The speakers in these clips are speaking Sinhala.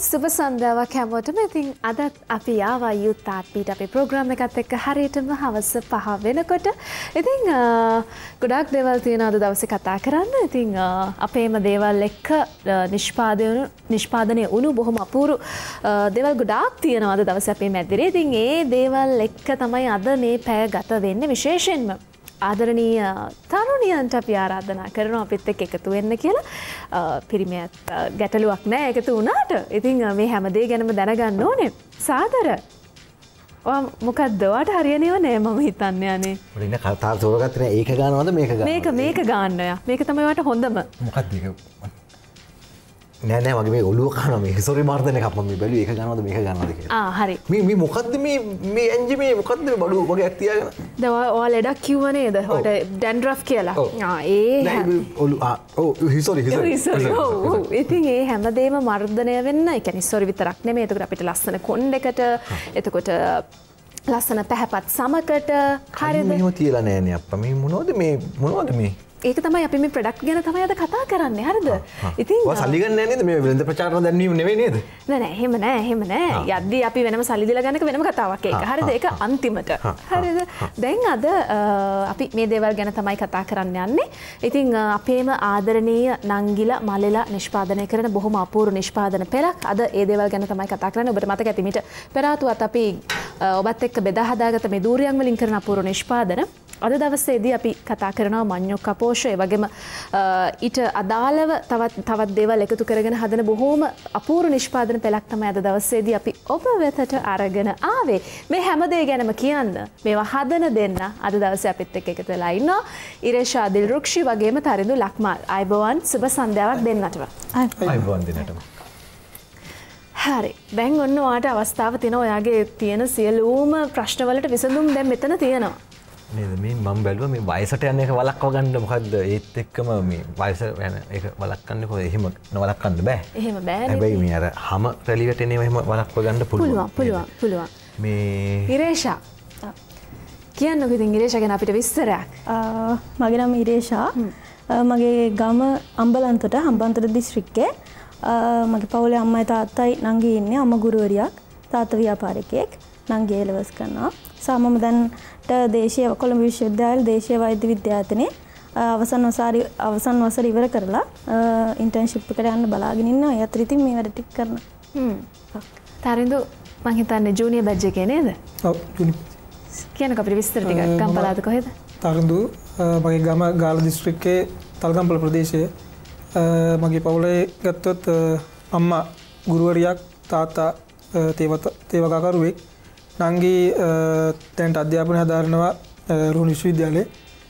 සුබ සන්ධ්‍යාවක් හැමෝටම. ඉතින් අදත් අපි ආවා youth heartbeat අපේ ප්‍රෝග්‍රෑම් එකත් එක්ක හරියටම හවස 5 වෙනකොට. ඉතින් ගොඩාක් දේවල් තියෙනවා අද දවසේ කතා කරන්න. ඉතින් අපේම දේවල් එක්ක නිෂ්පාදනය වුණු බොහොම අපූරු දේවල් ගොඩාක් තියෙනවා අද දවසේ අපේ මැදිරියේ. ඉතින් ඒ දේවල් එක්ක තමයි අද මේ පැය ගත වෙන්නේ. විශේෂයෙන්ම ආදරණීය තරුණියන්ට අපි ආරාධනා කරනවා අපිත් එක්ක එකතු වෙන්න කියලා. පිරිමියත් ගැටලුවක් නෑ එකතු වුණාට. ඉතින් මේ හැම දේ ගැනම දැනගන්න ඕනේ. සාදර මොකක්ද ඔයාට හරියනේව නෑ මම හිතන්නේ අනේ. මොකද ඉන්න කතා තෝරගත්තේ නෑ ඒක ගන්නවද මේක ගන්නවද? මේක ගන්න යා. මේක තමයි ඔයාට හොඳම. මොකක්ද ඒක? නෑ මගේ මේ ඔළුව කනවා මේ සෝරි මාර්දන එකක් මම මේ බැලුවේ ඒක ගන්නවද මේක ගන්නවද කියලා. හරි. මේ මොකද්ද මේ ඇන්ජි මේ මොකද්ද මේ බඩුව වගේක් තියාගෙන? දැන් ඔයා ලෙඩක් කිව්ව නේද? ඔයාට ඩැන්ඩ්‍රෆ් කියලා. සෝරි. ඉතින් ඒ හැමදේම මර්ධනය වෙන්න, ඒ කියන්නේ සෝරි විතරක් නෙමෙයි. එතකොට අපිට ලස්සන කොණ්ඩයකට, එතකොට ලස්සන පැහැපත් සමකට හරියද? මෙහෙම තියලා නෑනේ අප්පා. මේ මොනවද මේ? ඒක තමයි අපි මේ ප්‍රොඩක්ට් ගැන තමයි අද කතා කරන්නේ. හරිද? ඉතින් ඔය සල්ලි ගන්න නෑ නේද? මේ වෙළඳ ප්‍රචාරණ දැන්වීම නෙවෙයි නේද? නෑ එහෙම නෑ. යද්දී අපි වෙනම සල්ලි දීලා ගන්නක වෙනම කතාවක් ඒක. හරිද? ඒක අන්තිමට. හරිද? දැන් අද අපි මේ දේවල් ගැන තමයි කතා කරන්න යන්නේ. ඉතින් අපේම ආදරණීය නංගිලා මලෙලා නිෂ්පාදනය කරන බොහොම අපූර්ව නිෂ්පාදන පෙරක්. අද ඒ දේවල් ගැන තමයි කතා කරන්නේ. ඔබට මතක ඇති මිට පෙර ආතුවත් අපි ඔබත් එක්ක බෙදා හදාගත්ත මේ දූරියන් වලින් කරන අපූර්ව නිෂ්පාදන. අද දවසේදී අපි කතා කරනවා මඤ්ඤොක් කපෝෂ ඒ වගේම ඊට අදාළව තවත් දේවල් එකතු කරගෙන හදන බොහෝම අපූර්ව නිෂ්පාදන පෙළක් තමයි අද දවසේදී අපි ඔබ වෙතට අරගෙන ආවේ. මේ හැම දේ ගැනම කියන්න මේවා හදන දෙන්න අද දවසේ අපිත් එක්ක එකතු වෙලා ඉන්නවා. ඉරේෂා දිල්රුක්ෂි වගේම තරිඳු ලක්මාල්. අයබෝවන් සුබ සන්ධ්‍යාවක් දෙන්නටම. අයබෝවන් දෙන්නටම. හරි. දැන් ඔන්න ඔයාට අවස්ථාව තියෙනවා ඔයාගේ තියෙන සියලුම ප්‍රශ්න වලට විසඳුම් දැන් මෙතන තියෙනවා. නේද මේ මම බැලුවා මේ වයසට යන එක වළක්ව ගන්න මොකද්ද ඒත් එක්කම මේ වයස යන එක වළක්වන්නේ කොහොමද? එහෙම නවලක්වන්න බෑ. එහෙම බෑනේ. හැබැයි මේ අර හැම රැලියට එනේම එහෙම වළක්ව ගන්න පුළුවන්. මේ ඉරේෂා කියන්නකෝ ඉතින් ඉරේෂා ගැන අපිට විස්තරයක්. මගේ නම ඉරේෂා. මගේ ගම අම්බලන්තොට හම්බන්තොට දිස්ත්‍රික්කේ. මගේ පවුලේ අම්මයි තාත්තයි නංගි ඉන්නේ. අම්මා ගුරුවරියක්, තාත්තා ව්‍යාපාරිකයෙක්. නංගි A-levels කරනවා. මම දැන් දේශීය කොළඹ විශ්වවිද්‍යාලයේ දේශීය වෛද්‍ය විද්‍යායතනයේ අවසන් වසර ඉවර කරලා ඉන්ටර්න්ෂිප් එකට යන්න බලාගෙන ඉන්නවා. ඒ අතර ඉතින් මේ වැඩ ටික කරනවා. තරිඳු මං හිතන්නේ ජූනියර් බැච් එකේ නේද? ඔව් ජූනියර්. කියන්නකෝ අපිට විස්තර ටිකක්. ගම්පලාත කොහෙද? තරිඳු මගේ ගම ගාල්ල දිස්ත්‍රික්කයේ තල්ගම්පල ප්‍රදේශයේ. මගේ පවුලේ ගත්තොත් අම්මා ගුරුවරියක්, තාත්තා තේවකාකරුවෙක්. නංගි දැන්ට අධ්‍යාපනය හදාරනවා රුහුණු විශ්වවිද්‍යාලයේ.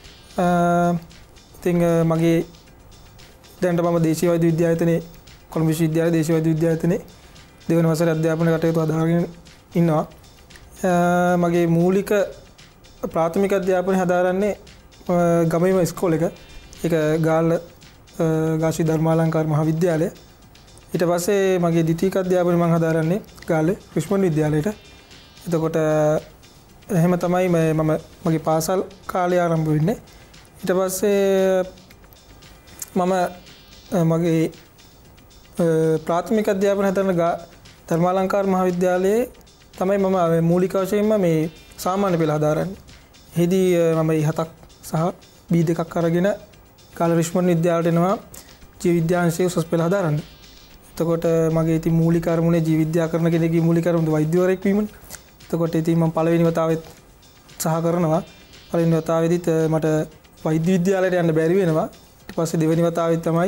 ඉතින් මගේ දැන්ට මම දේශීය වෛද්‍ය විද්‍යායතනයේ කොළඹ විශ්වවිද්‍යාලයේ දේශීය වෛද්‍ය විද්‍යායතනයේ දෙවන වසරේ අධ්‍යාපන කටයුතු හදාගෙන ඉන්නවා. මගේ මූලික ප්‍රාථමික අධ්‍යාපනය හදාරන්නේ ගමේම ඉස්කෝලේක. ඒක ගාල්ල ගාස්ත්‍රී ධර්මාලංකාර මහාවිද්‍යාලය. ඊට පස්සේ මගේ ද්විතීක අධ්‍යාපනය මම හදාරන්නේ ගාල්ලේ ක්‍රිෂ්මන් විද්‍යාලයට. එතකොට එහෙම තමයි මම මගේ පාසල් කාලය ආරම්භ වෙන්නේ. ඊට පස්සේ මම මගේ ප්‍රාථමික අධ්‍යාපනය හදන ධර්මාලංකාර මහාවිද්‍යාලයේ තමයි මම මූලික වශයෙන්ම මේ සාමාන්‍ය පෙළ හදාරන්නේ. එහිදී මම E7ක් සහ B2ක් අරගෙන කාල රිෂ්මන් විද්‍යාලයට එනවා ජීව විද්‍යාංශයේ උසස් පෙළ හදාරන්න. එතකොට මගේ ඉතින් මූලික අරමුණේ ජීව විද්‍යා කරන කෙනෙක්ගේ මූලික අරමුණ වෛද්‍යවරයෙක් වීමනේ. එතකොට ඉතින් මම පළවෙනි වතාවෙත් උත්සාහ කරනවා. පළවෙනි වතාවේදීත් මට වෛද්‍ය විද්‍යාලයට යන්න බැරි වෙනවා. ඊට පස්සේ දෙවෙනි වතාවෙත් තමයි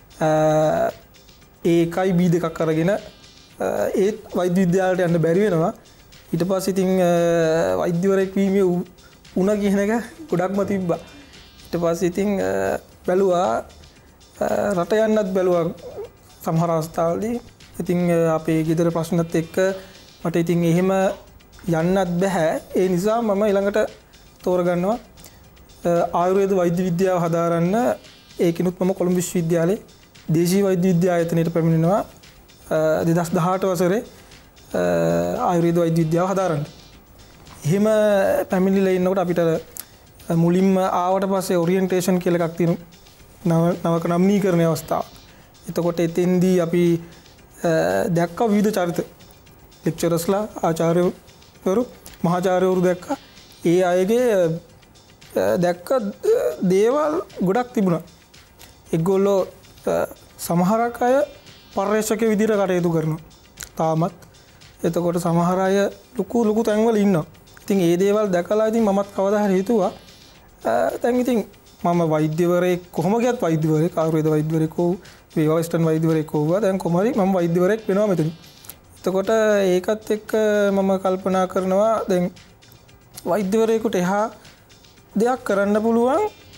A1 B2ක් අරගෙන ඒත් වෛද්‍ය විද්‍යාලයට යන්න බැරි වෙනවා. ඊට පස්සේ ඉතින් වෛද්‍යවරයෙක් වීමේ උණ කියන එක ගොඩක්ම තිබ්බා. ඊට පස්සේ ඉතින් බැලුවා රට යන්නත් බැලුවා සමහර අවස්ථාවලදී. ඉතින් අපේ ගෙදර ප්‍රශ්නත් එක්ක මට ඉතින් එහෙම යන්නත් බෑ. ඒ නිසා මම ඊළඟට තෝරගන්නවා ආයුර්වේද වෛද්‍ය විද්‍යාව හදාරන්න. ඒකිනුත් මම කොළඹ විශ්වවිද්‍යාලයේ දේශීය වෛද්‍ය විද්‍යායතනයට පැමිණෙනවා 2018 වසරේ ආයුර්වේද වෛද්‍ය විද්‍යාව හදාරන්න. එහෙම පැමිණිලා ඉන්නකොට අපිට මුලින්ම ආවට පස්සේ ඔරියන්ටේෂන් කියලා එකක් තියෙනවා. නවක නම්නීකරණ අවස්ථාව. එතකොට එතෙන්දී අපි දැක්ක විවිධ චරිත ලෙක්චරස්ලා ආචාර්යවරු මහාචාර්යවරු දැක්කා. ඒ අයගේ දැක්ක දේවල් ගොඩක් තිබුණා. ඒගොල්ලෝ සමහරක් අය පර්යේෂක විදිහට කටයුතු කරනවා. තාමත් එතකොට සමහර අය ලොකු තැන්වල ඉන්නවා. ඉතින් ඒ දේවල් දැකලා ඉතින් මමත් කවදා හරි හිතුවා දැන් ඉතින් මම වෛද්‍යවරයෙක් කොහොම ගියත් වෛද්‍යවරයෙක් ආයුර්වේද වෛද්‍යවරයෙක් වූ වෙස්ටර්න් වෛද්‍යවරයෙක් වුණා. දැන් කොහොම හරි මම වෛද්‍යවරයෙක් වෙනවා මෙතන. එතකොට ඒකත් එක්ක මම කල්පනා කරනවා දැන් වෛද්‍යවරයෙකුට එහා දෙයක් කරන්න පුළුවන්.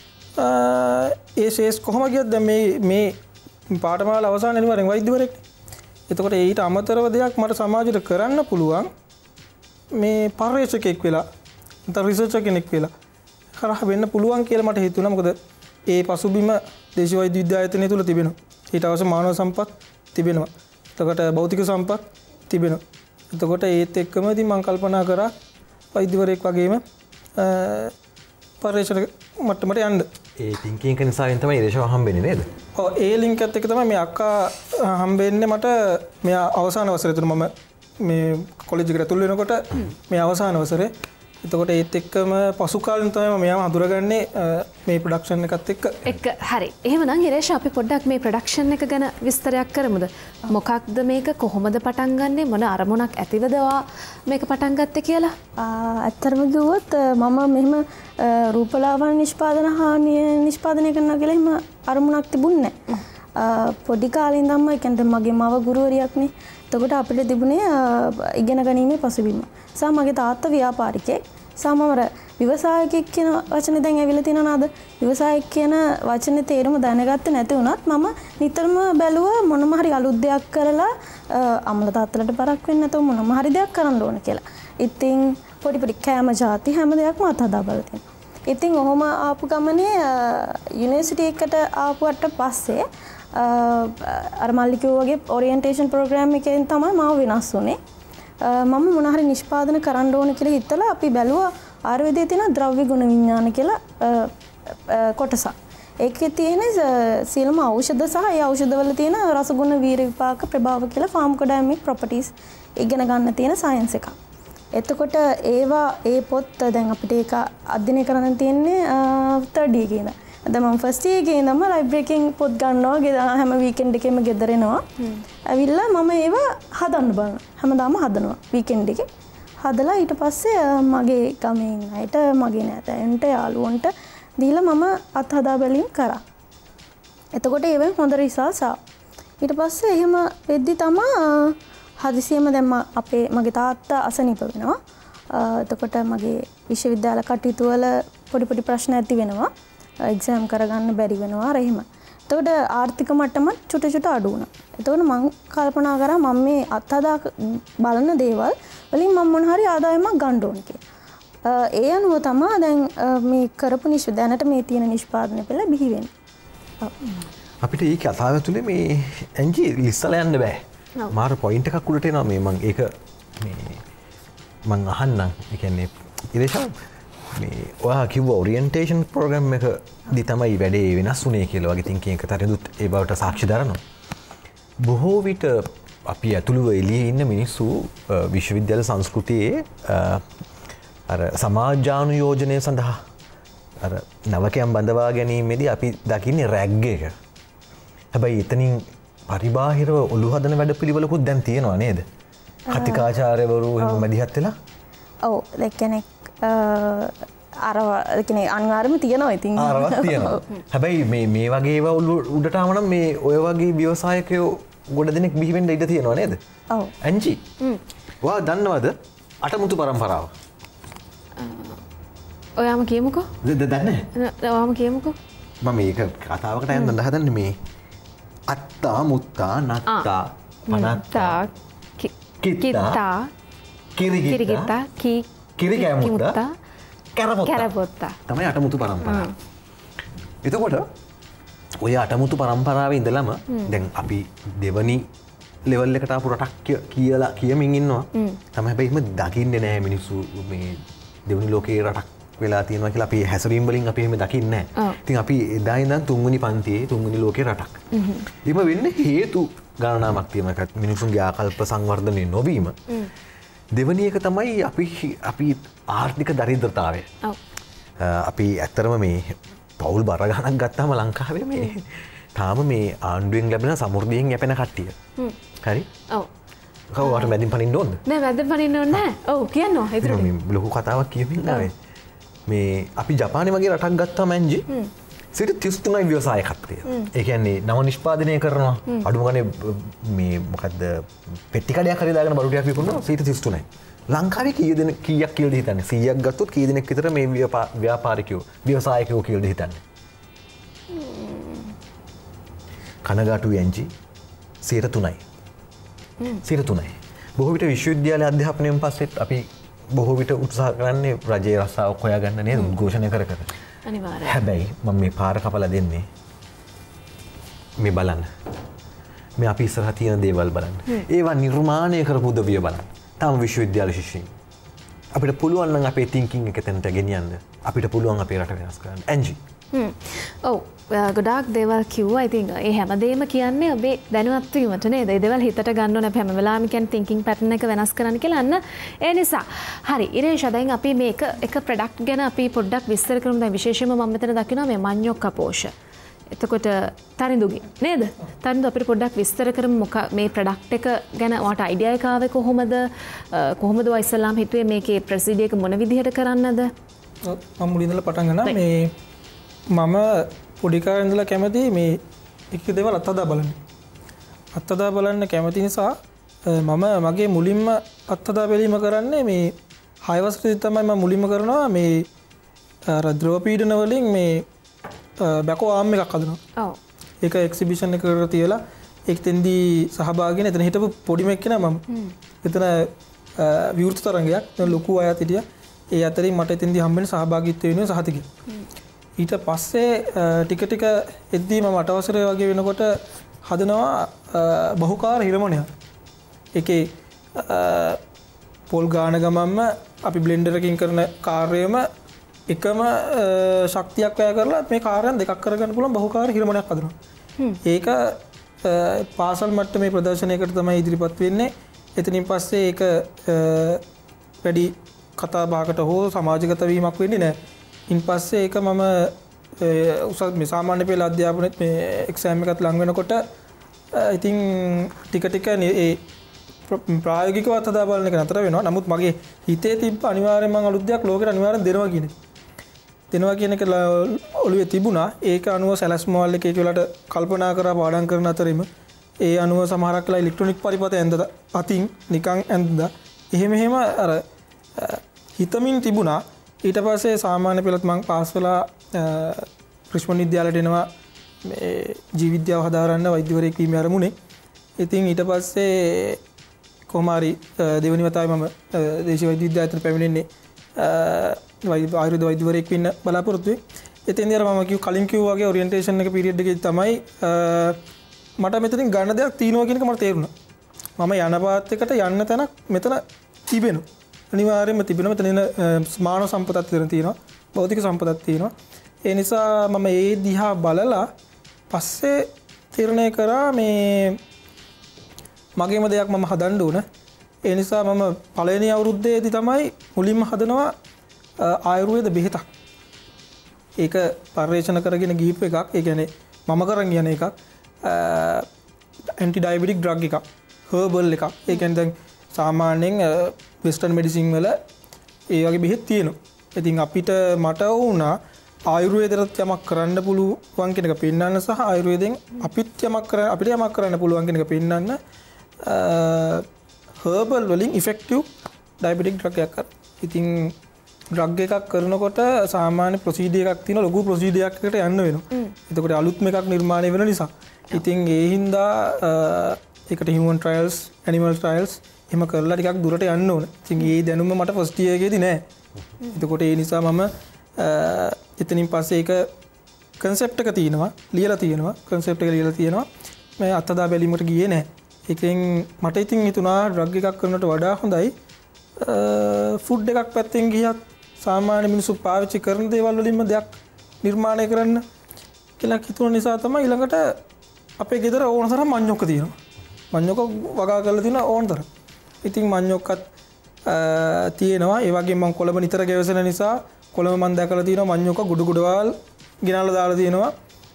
ඒ ශේෂ් කොහොම ගියත් දැන් මේ පාඨමාලා අවසාන අනිවාර්යෙන් වෛද්‍යවරයෙක්. එතකොට ඊට අමතරව දෙයක් මට සමාජයට කරන්න පුළුවන් මේ පර්යේෂකෙක් වෙලා නැත්නම් රිසර්චර් කෙනෙක් වෙලා කරා වෙන්න පුළුවන් කියලා මට හිතුණා. මොකද ඒ පසුබිම දේශීය වෛද්‍ය විද්‍යායතනය තුල තිබෙනවා. ඊට අවශ්‍ය මානව සම්පත් තිබෙනවා. එතකොට භෞතික සම්පත් තිබෙනවා. එතකොට ඒත් එක්කම ඉතින් මම කල්පනා කරා වෛද්‍යවරයෙක් වගේම පර්යේෂණ මට්ටමට යන්න. ඒ ථින්කින් එක නිසා තමයි ඉරේෂාව හම්බෙන්නේ නේද? ඔව් ඒ ලින්ක් එකත් එක්ක තමයි මේ අක්කා හම්බෙන්නේ මට. මෙයා අවසාන වසරේ තුන මම මේ කොලෙජ් එකට ඇතුල් වෙනකොට මේ අවසාන වසරේ. එතකොට ඒත් එක්කම පසු කාලෙන් තමයි මම මෙයාම හඳුරගන්නේ මේ ප්‍රොඩක්ෂන් එකත් එක්ක. හරි. එහෙමනම් ඉරේෂ අපි පොඩ්ඩක් මේ ප්‍රොඩක්ෂන් එක ගැන විස්තරයක් කරමුද? මොකක්ද මේක කොහොමද පටන් ගන්නෙ? මොන අරමුණක් ඇතිවද මේක පටන් ගත්තේ කියලා? ඇත්තටම කිව්වොත් මම මෙහෙම රූපලාවන්‍ය නිෂ්පාදනය කරනවා කියලා එහෙම අරමුණක් තිබුණේ නැහැ. පොඩි කාලේ ඉඳන්ම ඒ කියන්නේ මගේ මව ගුරුවරියක්නේ. එතකොට අපිට තිබුණේ ඉගෙන ගැනීමේ පසුබිම. සහ මගේ තාත්තා ව්‍යාපාරිකයෙක්. සමහර ව්‍යවසායකයෙක් කියන වචනේ දැන් ඇවිල්ලා තියෙනවා නේද? ව්‍යවසායක කියන වචනේ තේරුම දැනගත්තේ නැති වුණත් මම නිතරම බැලුවා මොනම හරි අලුත් දෙයක් කරලා අම්ල තාත්තලට බරක් වෙන්නේ නැතුව මොනම හරි දෙයක් කරන්න ඕන කියලා. ඉතින් පොඩි කෑම જાති හැම දෙයක්ම අතහදා බලලා තියෙනවා. ඉතින් ඔහොම ආපු ගමනේ යුනිවර්සිටි එකට ආපුවට පස්සේ අර මල්ලිකෝ වගේ ඔරියන්ටේෂන් ප්‍රෝග්‍රෑම් එකෙන් තමයි මාව වෙනස් වුනේ. මම මොන හරි නිෂ්පාදන කරන්න ඕන කියලා හිතලා අපි බැලුවා ආයුර්වේදයේ තියෙන ද්‍රව්‍ය ගුණ විඥාන කියලා කොටසක්. ඒකේ තියෙන සියලුම ඖෂධ සහ ඒ ඖෂධවල තියෙන රසගුණ වීර විපාක ප්‍රභාව කියලා ෆාර්මකොඩයිනමික් ප්‍රොපර්ටිස් ඉගෙන ගන්න තියෙන සයන්ස් එකක්. එතකොට ඒවා ඒ පොත් දැන් අපිට ඒක අධ්‍යයනය කරන්න තියෙන්නේ 3rd year එකේ. දැන් මම ෆස්ට් ඉයර් එකේ ඉඳන්ම ලයිබ්‍රරි එකෙන් පොත් ගන්නවා හැම වීකෙන්ඩ් එකෙම ගෙදර එනවා. ඇවිල්ලා මම ඒවා හදන්න බලනවා. හැමදාම හදනවා වීකෙන්ඩ් එකේ. හදලා ඊට පස්සේ මගේ ගමේ ඉන්න අයට මගේ නෑදෑයන්ට යාළුවන්ට දීලා මම අත්හදා බැලීම් කරා. එතකොට ඒවෙන් හොඳ රිසල්ට්ස් ආවා. ඊට පස්සේ එහෙම වෙද්දි තමයි හදිසියෙම දැන් මගේ තාත්තා අසනීප වෙනවා. එතකොට මගේ විශ්වවිද්‍යාල කටයුතු වල පොඩි ප්‍රශ්න ඇති වෙනවා. එක්සෑම් කරගන්න බැරි වෙනවා අර එහෙම. එතකොට ආර්ථික මට්ටමත් චුට අඩු වුණා. එතකොට මම කල්පනා කරා මම මේ අත්හදා බලන දේවල් වලින් මම මොන හරි ආදායමක් ගන්න ඕන කියලා. ඒ අනුව තමයි දැන් මේ කරපු දැනට මේ තියෙන නිෂ්පාදන පෙළ බිහි වෙන්නේ. අපිට මේ කතාව තුලේ මේ එන්ජි ලිස්සලා යන්න බෑ. මාර පොයින්ට් එකක් උඩට එනවා මේ මම ඒක මේ මම අහන්නම්. ඒ කියන්නේ ඉරේෂා මේ ඔයා කිව්ව ඔරියන්ටේෂන් ප්‍රෝග්‍රෑම් එක දී තමයි වැඩේ වෙනස් වුණේ කියලා වගේ තින්කින් එක තරඳුත් ඒ බවට සාක්ෂි දරනවා. බොහෝ විට අපි ඇතුළුව එළියේ ඉන්න මිනිස්සු විශ්වවිද්‍යාල සංස්කෘතියේ අර සමාජානුයෝජනය සඳහා අර නවකයන් බඳවා ගැනීමේදී අපි දකින්නේ රැග් එක. හැබැයි එතනින් පරිබාහිරව ඔලු හදන වැඩපිළිවෙලකුත් දැන් තියෙනවා නේද? කතිකාචාර්යවරු එහෙම මැදිහත් වෙලා. ඔව් ඒ කියන්නේ අනිවාර්යයෙන්ම තියෙනවා ඉතින්. අරවත් තියෙනවා. හැබැයි මේ වගේ ඒවා උඩට ආව නම් මේ ඔය වගේ ව්‍යවසායකයෝ ගොඩ දෙනෙක් බිහි වෙන්න ඉඩ තියෙනවා නේද? ඔව්. අංජි. ඔයා දන්නවද අටමුතු පරම්පරාව? ඔයාම කියමුකෝ. දන්නේ? ඔයාම කියමුකෝ. මම මේක කතාවකට යන්න හදන්නේ මේ අත්තා මුත්තා නත්තා පනත්තා කිත්තා කිරිගිත්තා කිරිකෑමුත්තා කැරපොත්තා තමයි අටමුතු පරම්පරාව. එතකොට ඔය අටමුතු පරම්පරාවේ ඉඳලම දැන් අපි දෙවනි ලෙවල් එකට ආපු රටක් කියලා කියමින් ඉන්නවා. තමයි හැබැයි එහෙම දකින්නේ නැහැ මිනිස්සු මේ දෙවනි ලෝකයේ රටක් වෙලා තියෙනවා කියලා අපි හැසරීම් වලින් අපි එහෙම දකින්නේ නැහැ. ඉතින් අපි එදා ඉඳන් තුන්වෙනි පන්තියේ තුන්වෙනි ලෝකයේ රටක්. එහෙම වෙන්නේ හේතු ගණනාවක් තියෙනවා. මිනිසුන්ගේ ආකල්ප සංවර්ධනය නොවීම. දෙවැනි එක තමයි අපි ආර්ථික දරිද්‍රතාවය. අපි ඇත්තරම මේ පවුල් බර ගණක් ගත්තාම ලංකාවේ මේ තාම මේ ආණ්ඩුවෙන් ලැබෙන සමෘද්ධියෙන් යැපෙන කට්ටිය. හරි? ඔව්. කවුරුහට මැදින් පනින්න ඕනද? නෑ මැදින් පනින්න ඕනේ නෑ. ඔව් කියනවා. ඒතර මේ ලොකු කතාවක් කියමින් ආවේ. මේ අපි ජපානයේ වගේ රටක් ගත්තාම ඇන්ජි 33යි ව්‍යවසායකත්වය. ඒ කියන්නේ නව නිෂ්පාදනය කරනවා. අඩුම ගානේ මේ මොකද්ද පෙට්ටි කඩයක් හරි දාගෙන බඩු ටිකක් විකුණනවා 33යි. ලංකාවේ කීයක් කියලාද හිතන්නේ? 100ක් ගත්තොත් කී දෙනෙක් විතර මේ ව්‍යාපාරිකයෝ ව්‍යවසායකයෝ කියලාද හිතන්නේ? කනගාටුයි ඇන්ජි 3%යි. 3%යි. බොහෝ විට විශ්වවිද්‍යාල අධ්‍යාපනයෙන් පස්සෙත් අපි බොහෝ විට උත්සාහ කරන්නේ රජයේ රස්සාවක් හොයාගන්න නේද? උද්ඝෝෂණය කර කර. අනිවාර්යයෙන්. හැබැයි මම මේ පාර කපලා දෙන්නේ මේ බලන්න. මේ අපි ඉස්සරහ තියෙන දේවල් බලන්න. ඒවා නිර්මාණය කරපු උදවිය බලන්න. තාම විශ්වවිද්‍යාල ශිෂ්‍යයින්. අපිට පුළුවන් නම් අපේ තින්කින් එක තැනට ගෙනියන්න. අපිට පුළුවන් අපේ රට වෙනස් කරන්න. ඇන්ජි. ඔව් ගොඩාක් දේවල් කිව්වා. ඉතින් ඒ හැමදේම කියන්නේ ඔබේ දැනුවත් වීමට නේද? ඒ දේවල් හිතට ගන්න ඕනේ. අපි හැම වෙලාවෙම කියන්නේ thinking pattern එක වෙනස් කරන්න කියලා. අන්න ඒ නිසා. හරි. ඉරේෂා දැන් අපි මේක එක ප්‍රොඩක්ට් ගැන අපි පොඩ්ඩක් විස්තර කරමු. දැන් විශේෂයෙන්ම මම මෙතන දකිනවා මේ මඤ්ඤොක්කා පෝෂ. එතකොට තරිඳුගේ නේද? තරිඳු අපිට පොඩ්ඩක් විස්තර කරමු මේ ප්‍රොඩක්ට් එක ගැන ඔයාට අයිඩියා එක ආවේ කොහොමද? කොහොමද ඔය ඉස්සලාම් හිතුවේ මේකේ ප්‍රොසීඩර් එක මොන විදිහට කරන්නද? මම මුලින් ඉඳලා පටන් ගන්නවා මේ මම පොඩි කාලේ ඉඳලා කැමති මේ එක දේවල් අත්හදා බලන්න. අත්හදා බලන්න කැමති නිසා මම මගේ මුලින්ම අත්හදා බැලීම කරන්නේ මේ 6 වසරේදී තමයි මම මුලින්ම කරනවා මේ අර ද්‍රව පීඩන වලින් මේ බැකෝ ආම් එකක් හදනවා. ඔව්. ඒක එක්සිබිෂන් එකකට තියලා එක්තෙන්දී සහභාගී වෙන එතන හිටපු පොඩිම එක්කෙනා මම. එතන විවෘත තරංගයක් ලොකු අයත් හිටියා. ඒ අතරින් මට එතෙන්දී හම්බෙන සහභාගීත්වය වෙනුවෙන් සහතිකය. ඊට පස්සේ ටික ටික එද්දී මම 8 වසරේ වගේ වෙනකොට හදනවා බහුකාර හිරමණයක්. ඒකේ පොල් ගාන ගමන්ම අපි බ්ලෙන්ඩර් එකකින් කරන කාර්යයම එකම ශක්තියක් වැය කරලා මේ කාර්යයන් දෙකක් කරගන්න පුළුවන් බහුකාර හිරමණයක් හදනවා. ඒක පාසල් මට්ටමේ ප්‍රදර්ශනයකට තමයි ඉදිරිපත් වෙන්නේ. එතනින් පස්සේ ඒක වැඩි කතා බහකට හෝ සමාජගත වීමක් වෙන්නේ නැහැ. ඉන් පස්සේ ඒක මම උසස් මේ සාමාන්‍ය පෙළ අධ්‍යාපනයේත් මේ එක්සෑම් එකත් ලඟ වෙනකොට ඉතින් ටික ටික ඒ ප්‍රායෝගිකව අත්දැක බලන එක නතර වෙනවා. නමුත් මගේ හිතේ තිබ්බ අනිවාර්යයෙන් මම අලුත් දෙයක් ලෝකෙට අනිවාර්යෙන් දෙනවා කියන එක ඔළුවේ තිබුණා. ඒක අනුව සැලැස්ම වල එක වලට කල්පනා කරලා පාඩම් කරන අතරින්ම ඒ අනුව සමහරක් වෙලා ඉලෙක්ට්‍රොනික පරිපථ ඇඳලා අතින් නිකන් ඇඳලා එහෙම අර හිතමින් තිබුණා. ඊට පස්සේ සාමාන්‍ය පෙළත් මම පාස් වෙලා ක්‍රිෂ්මන් විද්‍යාලයට එනවා මේ ජීව විද්‍යාව හදාරන්න වෛද්‍යවරයෙක් වීමේ අරමුණේ. ඉතින් ඊට පස්සේ කොහොම හරි දෙවෙනි වතාවේ මම දේශීය වෛද්‍ය විද්‍යාලයට පැමිණෙන්නේ ආයුර්වේද වෛද්‍යවරයෙක් වෙන්න බලාපොරොත්තු වෙයි. එතෙන්දී අර මම කලින් කිව්වා වගේ ඔරියන්ටේෂන් එක පීරියඩ් එකේ තමයි මට මෙතනින් ගන්න දෙයක් තියෙනවා කියන එක මට තේරුණා. මම යන පාත් එකට යන්න තැනක් මෙතන තිබෙනවා. අනිවාර්යයෙන්ම තිබෙනවා. මෙතන මානව සම්පතක් තියෙනවා. භෞතික සම්පතක් තියෙනවා. ඒ නිසා මම ඒ දිහා බලලා පස්සේ තීරණය කරා මේ මගේම දෙයක් මම හදන්න ඕන. ඒ නිසා මම පළවෙනි අවුරුද්දේදී තමයි මුලින්ම හදනවා ආයුර්වේද බෙහෙතක්. ඒක පරිශන කරගෙන ගිහිප් එකක්. ඒ කියන්නේ මම කරන් යන එකක්. ඇන්ටි ඩයබටික් ඩ්‍රග් එකක්. හර්බල් එකක්. ඒ කියන්නේ දැන් සාමාන්‍යයෙන් වෙස්ටර්න් මෙඩිසින් වල ඒ වගේ බෙහෙත් තියෙනවා. ඉතින් අපිට මට වුණා ආයුර්වේදයට යමක් කරන්න පුළුවන් කියන එක පෙන්වන්න සහ ආයුර්වේදයෙන් අපිට යමක් කරන්න පුළුවන් කියන එක පෙන්වන්න හර්බල් වලින් ඉෆෙක්ටිව් ඩයබටික් ඩ්‍රග් එකක්. ඉතින් ඩ්‍රග් එකක් කරනකොට සාමාන්‍ය ප්‍රොසීඩර් එකක් තියෙනවා. ලොකු ප්‍රොසීඩර් එකකට යන්න වෙනවා. එතකොට අලුත්ම එකක් නිර්මාණය වෙන නිසා. ඉතින් ඒ හින්දා ඒකට හියුමන් ට්‍රයල්ස්, ඇනිමල් ට්‍රයල්ස් එහෙම කරලා ටිකක් දුරට යන්න ඕන. ඉතින් ඒ දැනුම මට ෆස්ට් ඉයර් එකේදී නෑ. එතකොට ඒ නිසා මම එතනින් පස්සේ ඒක කන්සෙප්ට් එක තියෙනවා, ලියලා තියෙනවා. කන්සෙප්ට් එක ලියලා තියෙනවා. මම අත්දැක බැලීමට ගියේ නෑ. ඒකෙන් මට ඉතින් හිතුණා ඩ්‍රග් එකක් කරනට වඩා හොඳයි ෆුඩ් එකක් පැත්තෙන් ගියත් සාමාන්‍ය මිනිස්සු පාවිච්චි කරන දේවල් වලින්ම දෙයක් නිර්මාණය කරන්න කියලා හිතුන නිසා තමයි ඊළඟට අපේ ගෙදර ඕන තරම් මඤ්ඤොක්ක තියෙනවා. මඤ්ඤොක්ක වගා කරලා තියෙන ඕනතර. ඉතින් මඤ්ඤොක්කත් තියෙනවා. ඒ වගේම මම කොළඹ නිතර ගෙවසන නිසා කොළඹ මම දැකලා තියෙනවා මඤ්ඤොක්ක ගුඩුවල් ගෙනල්ලා දාලා තියෙනවා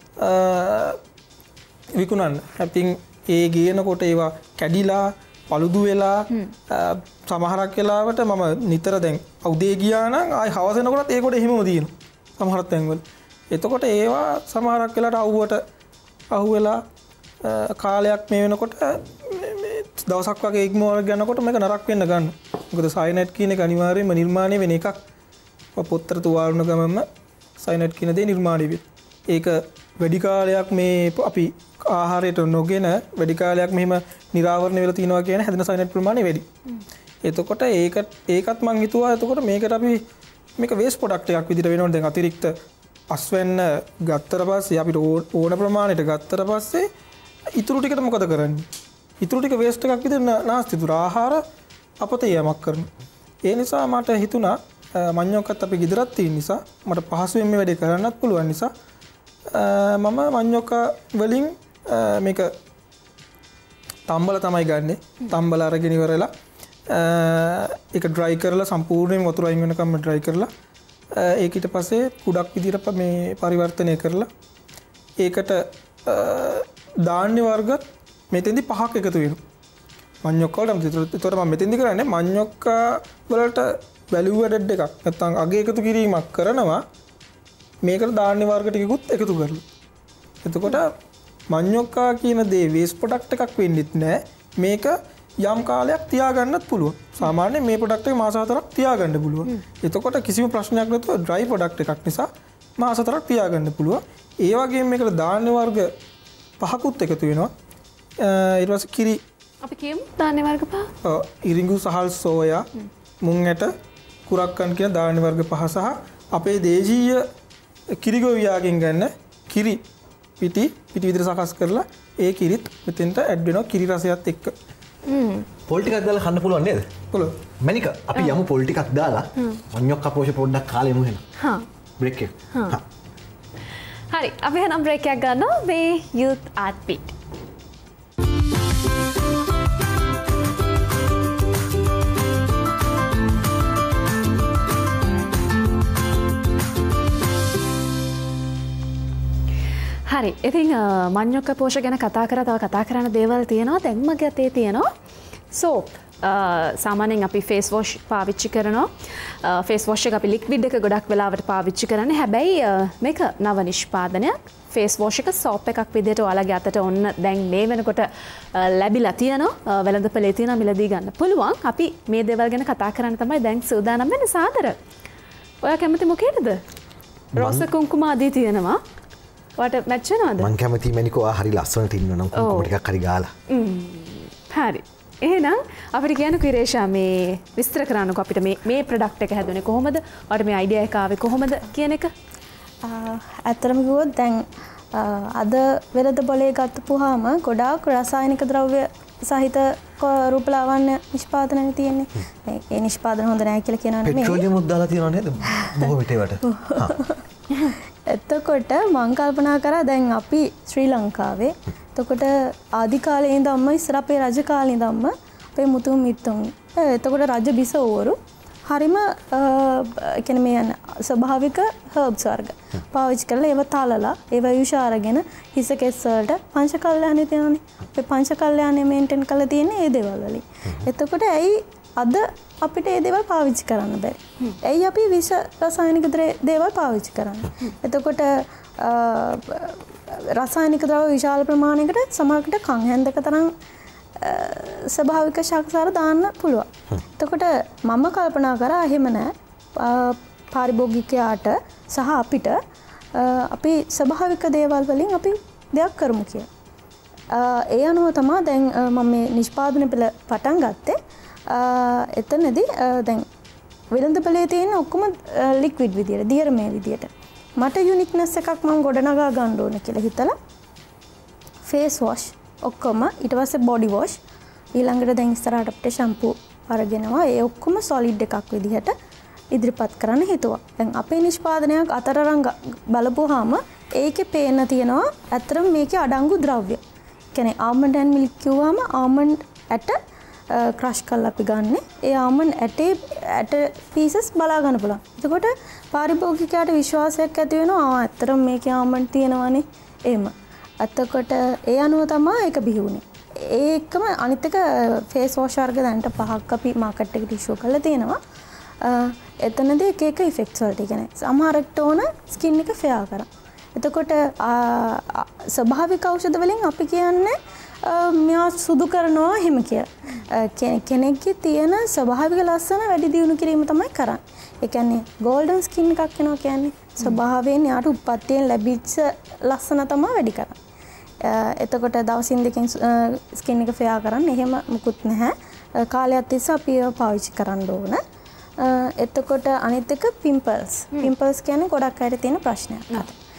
විකුණන්න. ඉතින් ඒ ගේනකොට ඒවා කැඩිලා පළුදු වෙලා සමහරක් වෙලාවට මම නිතර දැන් උදේ ගියා නම් ආයි හවස වෙනකොටත් ඒකට එහෙමම තියෙනවා. සමහර තැන්වල. එතකොට ඒවා සමහරක් වෙලාවට අහුවෙලා කාලයක් මේ වෙනකොට දවසක් වගේ ඉක්මවල යනකොට මේක නරක වෙන්න ගන්නවා. මොකද සයනයිඩ් කියන එක අනිවාර්යයෙන්ම නිර්මාණය වෙන එකක්. පොත්තර තුවාලන ගමන්ම සයනයිඩ් කියන දේ නිර්මාණය වෙයි. ඒක වැඩි කාලයක් මේ අපි ආහාරයට නොගෙන වැඩි කාලයක් මෙහෙම නිරාවරණය වෙලා තිනවා කියන හැදෙන සයනයිඩ් ප්‍රමාණය වැඩි. එතකොට ඒකත් මං හිතුවා එතකොට මේකට අපි මේක වේස්ට් ප්‍රොඩක්ට් එකක් විදිහට වෙනවනේ. දැන් අතිරික්ත අස්වැන්න ගත්තට පස්සේ අපිට ඕන ප්‍රමාණයට ගත්තට පස්සේ ඉතුරු ටිකට මොකද කරන්නේ? ඉතුරු ටික වේස්ට් එකක් විදිහට නාස්ති දුර ආහාර අපතේ යමක් කරනවා. ඒ නිසා මට හිතුණා මඤ්ඤොක්කත් අපි ගෙදරත් තියෙන නිසා මට පහසුවෙන් මේ වැඩේ කරන්නත් පුළුවන් නිසා මම මඤ්ඤොක්ක වලින් මේක තම්බල තමයි ගන්නෙ. තම්බල අරගෙන ඉවරලා ඒක ඩ්‍රයි කරලා සම්පූර්ණයෙන් වතුර අයින් වෙනකම් ඩ්‍රයි කරලා ඒක ඊට පස්සේ කුඩක් විදිහට මේ පරිවර්තනය කරලා ඒකට ධාන්‍ය වර්ග මෙතෙන්දි 5ක් එකතු වෙනවා. මඤ්ඤොක්ක වලට ඒතකොට මම මෙතෙන්දි කරන්නේ මඤ්ඤොක්ක වලට වැලියු ඇඩඩ් එකක් නැත්නම් අග එකතු කිරීමක් කරනවා මේකට ධාන්‍ය වර්ග ටිකකුත් එකතු කරලා. එතකොට මඤ්ඤොක්කා කියන දේ වේස්ට් ප්‍රොඩක්ට් එකක් වෙන්නෙත් නෑ. මේක යම් කාලයක් තියාගන්නත් පුළුවන්. සාමාන්‍යයෙන් මේ ප්‍රොඩක්ට් එක මාස 4ක් තියාගන්න පුළුවන්. එතකොට කිසිම ප්‍රශ්නයක් නැතුව ඩ්‍රයි ප්‍රොඩක්ට් එකක් නිසා මාස 4ක් තියාගන්න පුළුවන්. ඒ වගේම මේකට ධාන්‍ය වර්ග 5කුත් එකතු වෙනවා. ඊට පස්සේ කිරි අපි කියමු ධාන්‍ය වර්ග 5. ඔව් ඉරිඟු සහල් සෝයා මුං ඇට කුරක්කන් කියන ධාන්‍ය වර්ග 5 සහ අපේ දේශීය කිරිගොවියාගෙන් ගන්න කිරි පිටි විදිහට සකස් කරලා ඒ කිරිත් මෙතෙන්ට ඇඩ් වෙනවා කිරි රසයත් එක්ක. පොල් ටිකක් දාලා කන්න පුළුවන් නේද? පුළුවන්. මණික අපි යමු පොල් ටිකක් දාලා මඤ්ඤොක්ක පෝෂ පොඩ්ඩක් කාලෙ යමු එහෙනම්. හා. බ්‍රේක් එක. හා. හරි අපි එහෙනම් බ්‍රේක් එකක් ගන්නවා මේ youth art beat. හරි ඉතින් මඤ්ඤොක්ක පෝෂ ගැන කතා කරා තව කතා කරන්න දේවල් තියෙනවා. දැන් මගේ අතේ තියෙනවා සෝප්. සාමාන්‍යයෙන් අපි ෆේස් වොෂ් පාවිච්චි කරනවා. ෆේස් වොෂ් එක අපි ලික්විඩ් එක ගොඩක් වෙලාවට පාවිච්චි කරන්නේ. හැබැයි මේක නව නිෂ්පාදනයක්. ෆේස් වොෂ් එක සෝප් එකක් විදිහට ඔයාලගේ අතට ඔන්න දැන් මේ වෙනකොට ලැබිලා තියෙනවා. වෙළඳපොලේ තියෙනවා මිලදී ගන්න පුළුවන්. අපි මේ දේවල් ගැන කතා කරන්න තමයි දැන් සූදානම් වෙන්නේ සාදර. ඔයා කැමති මොකේද? රෝස කුංකුම ආදී තියෙනවා. වට මැච් වෙනවද? මං කැමති මණිකෝ හරි ලස්සනට ඉන්නවනම් කුංකුම ටිකක් හරි ගාලා. හරි. එහෙනම් අපිට කියන්නකෝ ඉරේෂා මේ විස්තර කරන්නකෝ අපිට මේ ප්‍රොඩක්ට් එක හැදුනේ කොහොමද? ඔයාලට මේ අයිඩියා එක ආවේ කොහොමද කියන එක? ඇත්තටම කිව්වොත් දැන් අද වෙළඳපොලේ ගත්තපුවාම ගොඩාක් රසායනික ද්‍රව්‍ය සහිත රූපලාවන්‍ය නිෂ්පාදනනේ තියෙන්නේ. ඒ නිෂ්පාදන හොඳ නැහැ කියලා කියනවා නෙමෙයි. පෙට්‍රෝලියම් උත් දාලා තියෙනව නේද? බොහෝ විටේවට. එතකොට මං කල්පනා කරා දැන් අපි ශ්‍රී ලංකාවේ එතකොට ආදි කාලේ ඉඳන්ම ඉස්සර අපේ රජ කාලේ ඉඳන්ම අපේ මුතුන් මිත්තුන් එතකොට රජ බිසවරු හරිම කියන්නේ මේ ස්වභාවික හර්බ්ස් වර්ග පාවිච්චි කරලා ඒව තලලා ඒව යුෂ අරගෙන හිස කෙස් වලට පංචකල්යාණේ තියෙනනේ. ඒ පංචකල්යාණේ මේන්ටේන් කරලා තියෙන්නේ ඒ දේවල් වලින්. එතකොට ඇයි අද අපිට ඒ දේවල් පාවිච්චි කරන්න බැරි? ඇයි අපි විෂ රසායනික දේවල් පාවිච්චි කරන්නේ? එතකොට රසායනික ද්‍රව්‍ය විශාල ප්‍රමාණයකට සමහරකට කන් හැන්දක තරම් ස්වභාවික ශක්තිසාර දාන්න පුළුවන්. එතකොට මම කල්පනා කරා එහෙම නෑ. පාරිභෝගිකයාට සහ අපිට අපි ස්වභාවික දේවල් වලින් අපි දෙයක් කරමු කියලා. ඒ අනුව තමයි දැන් මම මේ නිෂ්පාදන පෙළ පටන් ගත්තේ. එතනදී දැන් වෙළඳපොලේ තියෙන ඔක්කොම ලික්විඩ් විදියට, දියරමේ විදියට. මට යුනික්නස් එකක් මම ගොඩනගා ගන්න ඕන කියලා හිතලා ෆේස් වොෂ් ඔක්කොම ඊට පස්සේ බොඩි වොෂ් ඊළඟට දැන් ඉස්සරහට අපිට ෂැම්පූ අරගෙනවා. ඒ ඔක්කොම සොලිඩ් එකක් විදිහට ඉදිරිපත් කරන්න හිතුවා. දැන් අපේ නිෂ්පාදනයක් අතරරංග බලපුවාම ඒකේ පේන්න තියෙනවා ඇත්තටම මේකේ අඩංගු ද්‍රව්‍ය. කියන්නේ ආල්මන්ඩ් ඇන් මිල්ක් කිව්වම ආල්මන්ඩ් ඇට ක්‍රෂ් කරලා අපි ගන්න. ඒ ආල්මන්ඩ් ඇට පීසස් බලා ගන්න පුළුවන්. එතකොට පාරිභෝගිකයාට විශ්වාසයක් ඇති වෙනවා ඇත්තටම මේකේ ආල්මන්ඩ් තියෙනවානේ. එහෙම. එතකොට ඒ අනුව තමයි ඒක බිහි වුනේ. ඒකම අනිත් එක ෆේස් වොෂ් වර්ග දැනට 5ක් අපි මාකට් එකට ඉෂුව කරලා තියෙනවා. එතනදී එක එක ඉෆෙක්ට්ස් වලට කියන්නේ සමහරකට ඕන ස්කින් එක ෆෙයා කරා. එතකොට ස්වභාවික ඖෂධ වලින් අපි කියන්නේ මෙයා සුදු කරනවා එහෙම කියලා. කෙනෙක්ගේ තියෙන ස්වභාවික ලස්සන වැඩි දියුණු කිරීම තමයි කරන්නේ. ඒ කියන්නේ ගෝල්ඩන් ස්කින් එකක් වෙනවා කියන්නේ ස්වභාවයෙන් යාට උප්පත්තියෙන් ලැබිච්ච ලස්සන තමයි වැඩි කරන්නේ. එතකොට දවසින් දෙකකින් ස්කින් එක ෆෙයා කරන්න එහෙම මුකුත් නැහැ. කාලයක් තිස්සේ අපි ඒවා පාවිච්චි කරන්න ඕන. එතකොට අනිත් එක පිම්පල්ස්. පිම්පල්ස් කියන්නේ ගොඩක් අයට තියෙන ප්‍රශ්නයක්.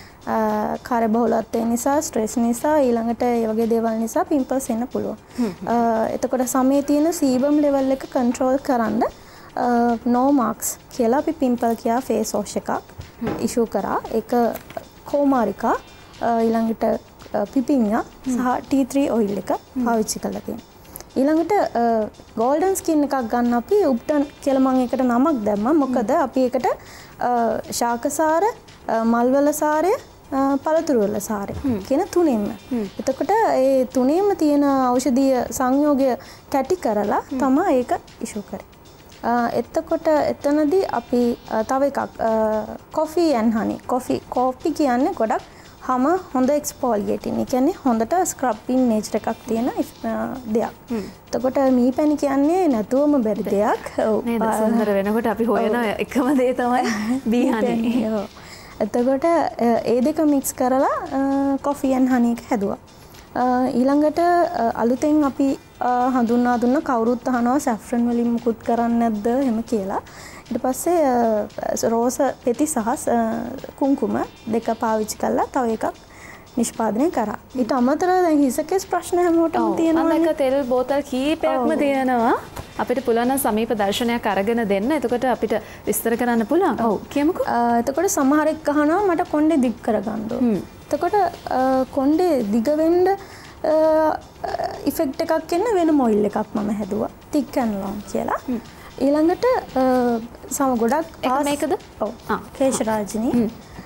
කාර්යබහුලත්වය නිසා, ස්ට්‍රෙස් නිසා, ඊළඟට ඒ වගේ දේවල් නිසා පිම්පල්ස් එන්න පුළුවන්. එතකොට සමේ තියෙන සීබම් ලෙවල් එක කන්ට්‍රෝල් කරන්න no marks කියලා අපි පිම්පල් කියා ෆේස් වොෂ් එකක් ඉෂුව කරා. ඒක කෝමාරිකා ඊළඟට පිපින්යා සහ T3 ඔයිල් එක පාවිච්චි කරලා තියෙනවා. ඊළඟට ගෝල්ඩන් ස්කින් එකක් ගන්න අපි උප්ටන් කියලා මම ඒකට නමක් දැම්මා. මොකද අපි ඒකට ශාකසාර, මල්වල සාරය, පළතුරු වල සාරය කියන තුනෙන්ම. එතකොට ඒ තුනෙන්ම තියෙන ඖෂධීය සංයෝගය කැටි කරලා තමයි ඒක ඉෂු කරේ. එතකොට එතනදී අපි තව එකක් කොෆි ඇන් හනි. කොෆි කියන්නේ ගොඩක් හැම හොඳ එක්ස්ෆෝලියේටින්. ඒ කියන්නේ හොඳට ස්ක්‍රබින් නේචර් එකක් තියෙන දෙයක්. එතකොට මී පැණි කියන්නේ නැතුවම බැරි දෙයක්. නේද? සුන්දර වෙනකොට අපි හොයන එකම දේ තමයි බී හනි. එතකොට ඒ දෙක මික්ස් කරලා කොෆි ඇන් හනි එක හැදුවා. ඊළඟට අලුතෙන් අපි හඳුන්වා දුන්න කවුරුත් අහනවා සැෆ්‍රන් වලින් මුකුත් කරන්නේ නැද්ද එහෙම කියලා. ඊට පස්සේ රෝස පෙති සහ කුංකුම දෙක පාවිච්චි කරලා තව එකක් නිෂ්පාදනය කරා. ඊට අමතරව දැන් හිසකේස් ප්‍රශ්න හැමෝටම තියෙනවා. අන්න එක තෙල් බෝතල් කීපයක්ම තියෙනවා. අපිට පුළුවන් සමීප දර්ශනයක් අරගෙන දෙන්න. එතකොට අපිට විස්තර කරන්න පුළුවන්. ඔව් කියමුකෝ. එතකොට සමහරෙක් අහනවා මට කොණ්ඩේ දිග් කරගන්න ඕන. එතකොට කොණ්ඩේ දිග වෙන්න ඉෆෙක්ට් එකක් එන්න වෙනම ඔයිල් එකක් මම හැදුවා. thick and long කියලා. ඊළඟට සම ගොඩක් මේකද? ඔව්. කේශරාජිනී.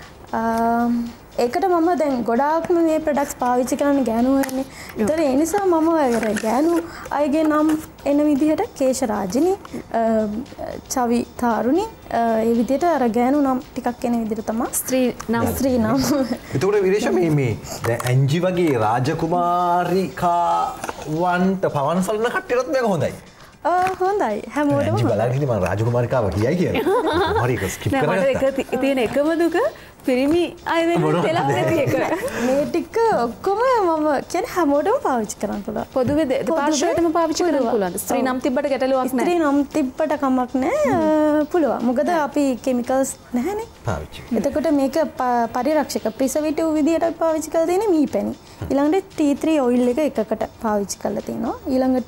ඒකට මම දැන් ගොඩාක්ම මේ ප්‍රොඩක්ට්ස් පාවිච්චි කරන්නේ ගෑනු වෙන්නේ. ඒතර ඒ නිසා මම ගෑනු අයගේ නම් එන විදිහට කේශරාජිනී, චවි තාරුණි ඒ විදිහට අර ගෑනු නම් ටිකක් එන විදිහට තමයි ස්ත්‍රී නම්. එතකොට විරේෂ මේ දැන් ඇන්ජි වගේ රාජකුමාරිකාවන්ට පවන් සලන කට්ටියටත් මේක හොඳයි. හොඳයි හැමෝටම ඇන්ජි බලන්න හිටියේ මම රාජකුමාරිකාව කියයි කියලා. හරි ඒක ස්කිප් කරගත්තා. නෑ මට ඒක තියෙන එකම දුක පිරිමි අය වෙන තෙලක් නැති එක. මේ ටික ඔක්කොම මම කියන්නේ හැමෝටම පාවිච්චි කරන්න පුළුවන්. පොදුවේ දෙපාර්ශ්වයටම පාවිච්චි කරන්න පුළුවන්. ස්ත්‍රී නම් තිබ්බට ගැටලුවක් නැහැ. ස්ත්‍රී නම් තිබ්බට කමක් නැහැ. පුළුවන්. මොකද අපි කිමිකල්ස් නැහැනේ. පාවිච්චි. එතකොට මේක පරිරක්ෂක ප්‍රිසර්වේටිව් විදියට පාවිච්චි කරලා තියෙන්නේ මී පැණි. ඊළඟට T3 ඔයිල් එක එකකට පාවිච්චි කරලා තිනවා. ඊළඟට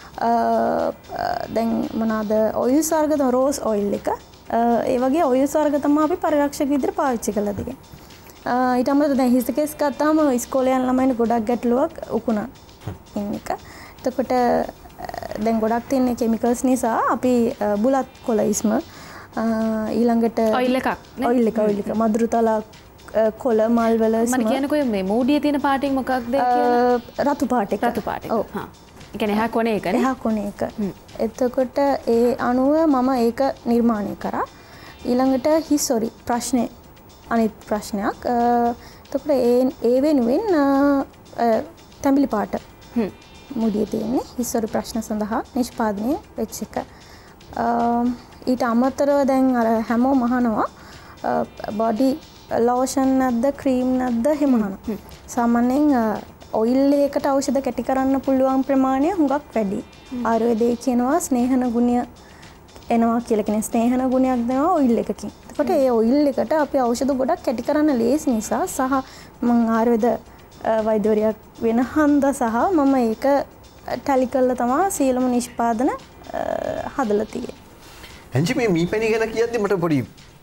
දැන් මොනවාද ඔයිල් වර්ග තමයි රෝස් ඔයිල් එක. ඒ වගේ ඔයිල් වර්ග තමයි අපි පරිරක්ෂක විදිහට පාවිච්චි කරලා තියෙන්නේ. ඊට අමතරව දැන් හිස්කේස් ගත්තාම ඉස්කෝලේ යන ළමයින්ට ගොඩක් ගැටලුවක් උකුණා ඉන්න එක. එතකොට දැන් ගොඩක් තියෙන කිමිකල්ස් නිසා අපි බුලත් කොලයිස්ම ඊළඟට ඔයිල් එකක් නේ? ඔයිල් එක මදුරුතලා කොළ මල් වල මම කියනකො මේ මූඩියේ තියෙන පාටින් මොකක්ද කියලා? රතු පාට එක. රතු පාට එක. ඔව්. හා. ඒ කියන්නේ එහා කොනේ එකනේ. එහා කොනේ එක. එතකොට ඒ අණුව මම ඒක නිර්මාණය කරා. ඊළඟට හිසොරි ප්‍රශ්නේ අනිත් ප්‍රශ්නයක්. එතකොට ඒ වෙනුවෙන් තැඹිලි පාට මුඩියේ තියෙන්නේ හිසොරි ප්‍රශ්න සඳහා නිෂ්පාදනය වෙච්ච එක. ඊට අමතරව දැන් අර හැමෝම අහනවා බොඩි ලෝෂන් නැද්ද ක්‍රීම් නැද්ද එහෙම අහනවා. සාමාන්‍යයෙන් ඔයිල් එකකට ඖෂධ කැටි කරන්න පුළුවන් ප්‍රමාණය හුඟක් වැඩි. ආයුර්වේදයේ කියනවා ස්නේහන ගුණය එනවා කියලා කියන ස්නේහන ගුණයක් දෙනවා ඔයිල් එකකින්. එතකොට ඒ ඔයිල් එකට අපි ඖෂධ ගොඩක් කැටි කරන්න ලේසි නිසා සහ මම ආයුර්වේද වෛද්‍යවරියක් වෙන හන්ද සහ මම ඒක ටැලි කරලා තමයි සියලුම නිෂ්පාදන හදලා තියෙන්නේ. ඇන්ජි මේ මී පැණි ගැන කියද්දි මට පොඩි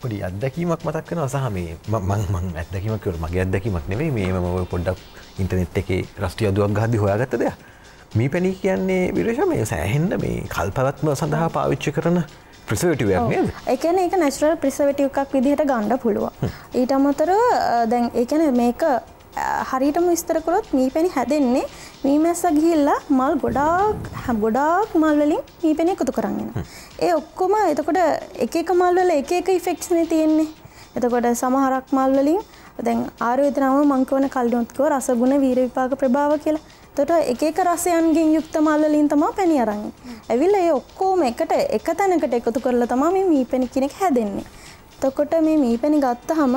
පොඩි අත්දැකීමක් මතක් වෙනවා සහ මේ මං අත්දැකීමක් කියලා මගේ අත්දැකීමක් නෙවෙයි මේ මම පොඩ්ඩක් ඉන්ටර්නෙට් එකේ රාෂ්ට්‍රීය අදුවක් ගහද්දි හොයාගත්ත දෙයක්. මීපැණි කියන්නේ විරේෂ මේ සෑහෙන්න මේ කල්පවත්ම සඳහා පාවිච්චි කරන ප්‍රිසර්වේටිව් එකක් නේද? ඒ කියන්නේ ඒක නැචරල් ප්‍රිසර්වේටිව් එකක් විදිහට ගන්න පුළුවන්. ඊට අමතරව දැන් ඒ කියන්නේ මේක හරියටම විස්තර කරොත් මීපැණි හැදෙන්නේ මීමැස්ස ගිහිල්ලා මල් ගොඩාක් මල් වලින් මීපැණි එකතු කරන් එනවා. ඒ ඔක්කොම එතකොට එක එක මල් වල එක එක ඉෆෙක්ට්ස් නේ තියෙන්නේ. එතකොට සමහරක් මල් වලින් දැන් ආයුර්වේද නම මං කියවන කල්ඩොත් කියව රසගුණ වීර විපාක ප්‍රභාව කියලා. එතකොට එක එක රසයන්ගෙන් යුක්ත මල් වලින් තමයි පැණි අරන් එන්නේ. ඇවිල්ලා ඒ ඔක්කොම එකට එක තැනකට එකතු කරලා තමයි මේ මීපැණි කියන එක හැදෙන්නේ. එතකොට මේ මීපැණි ගත්තාම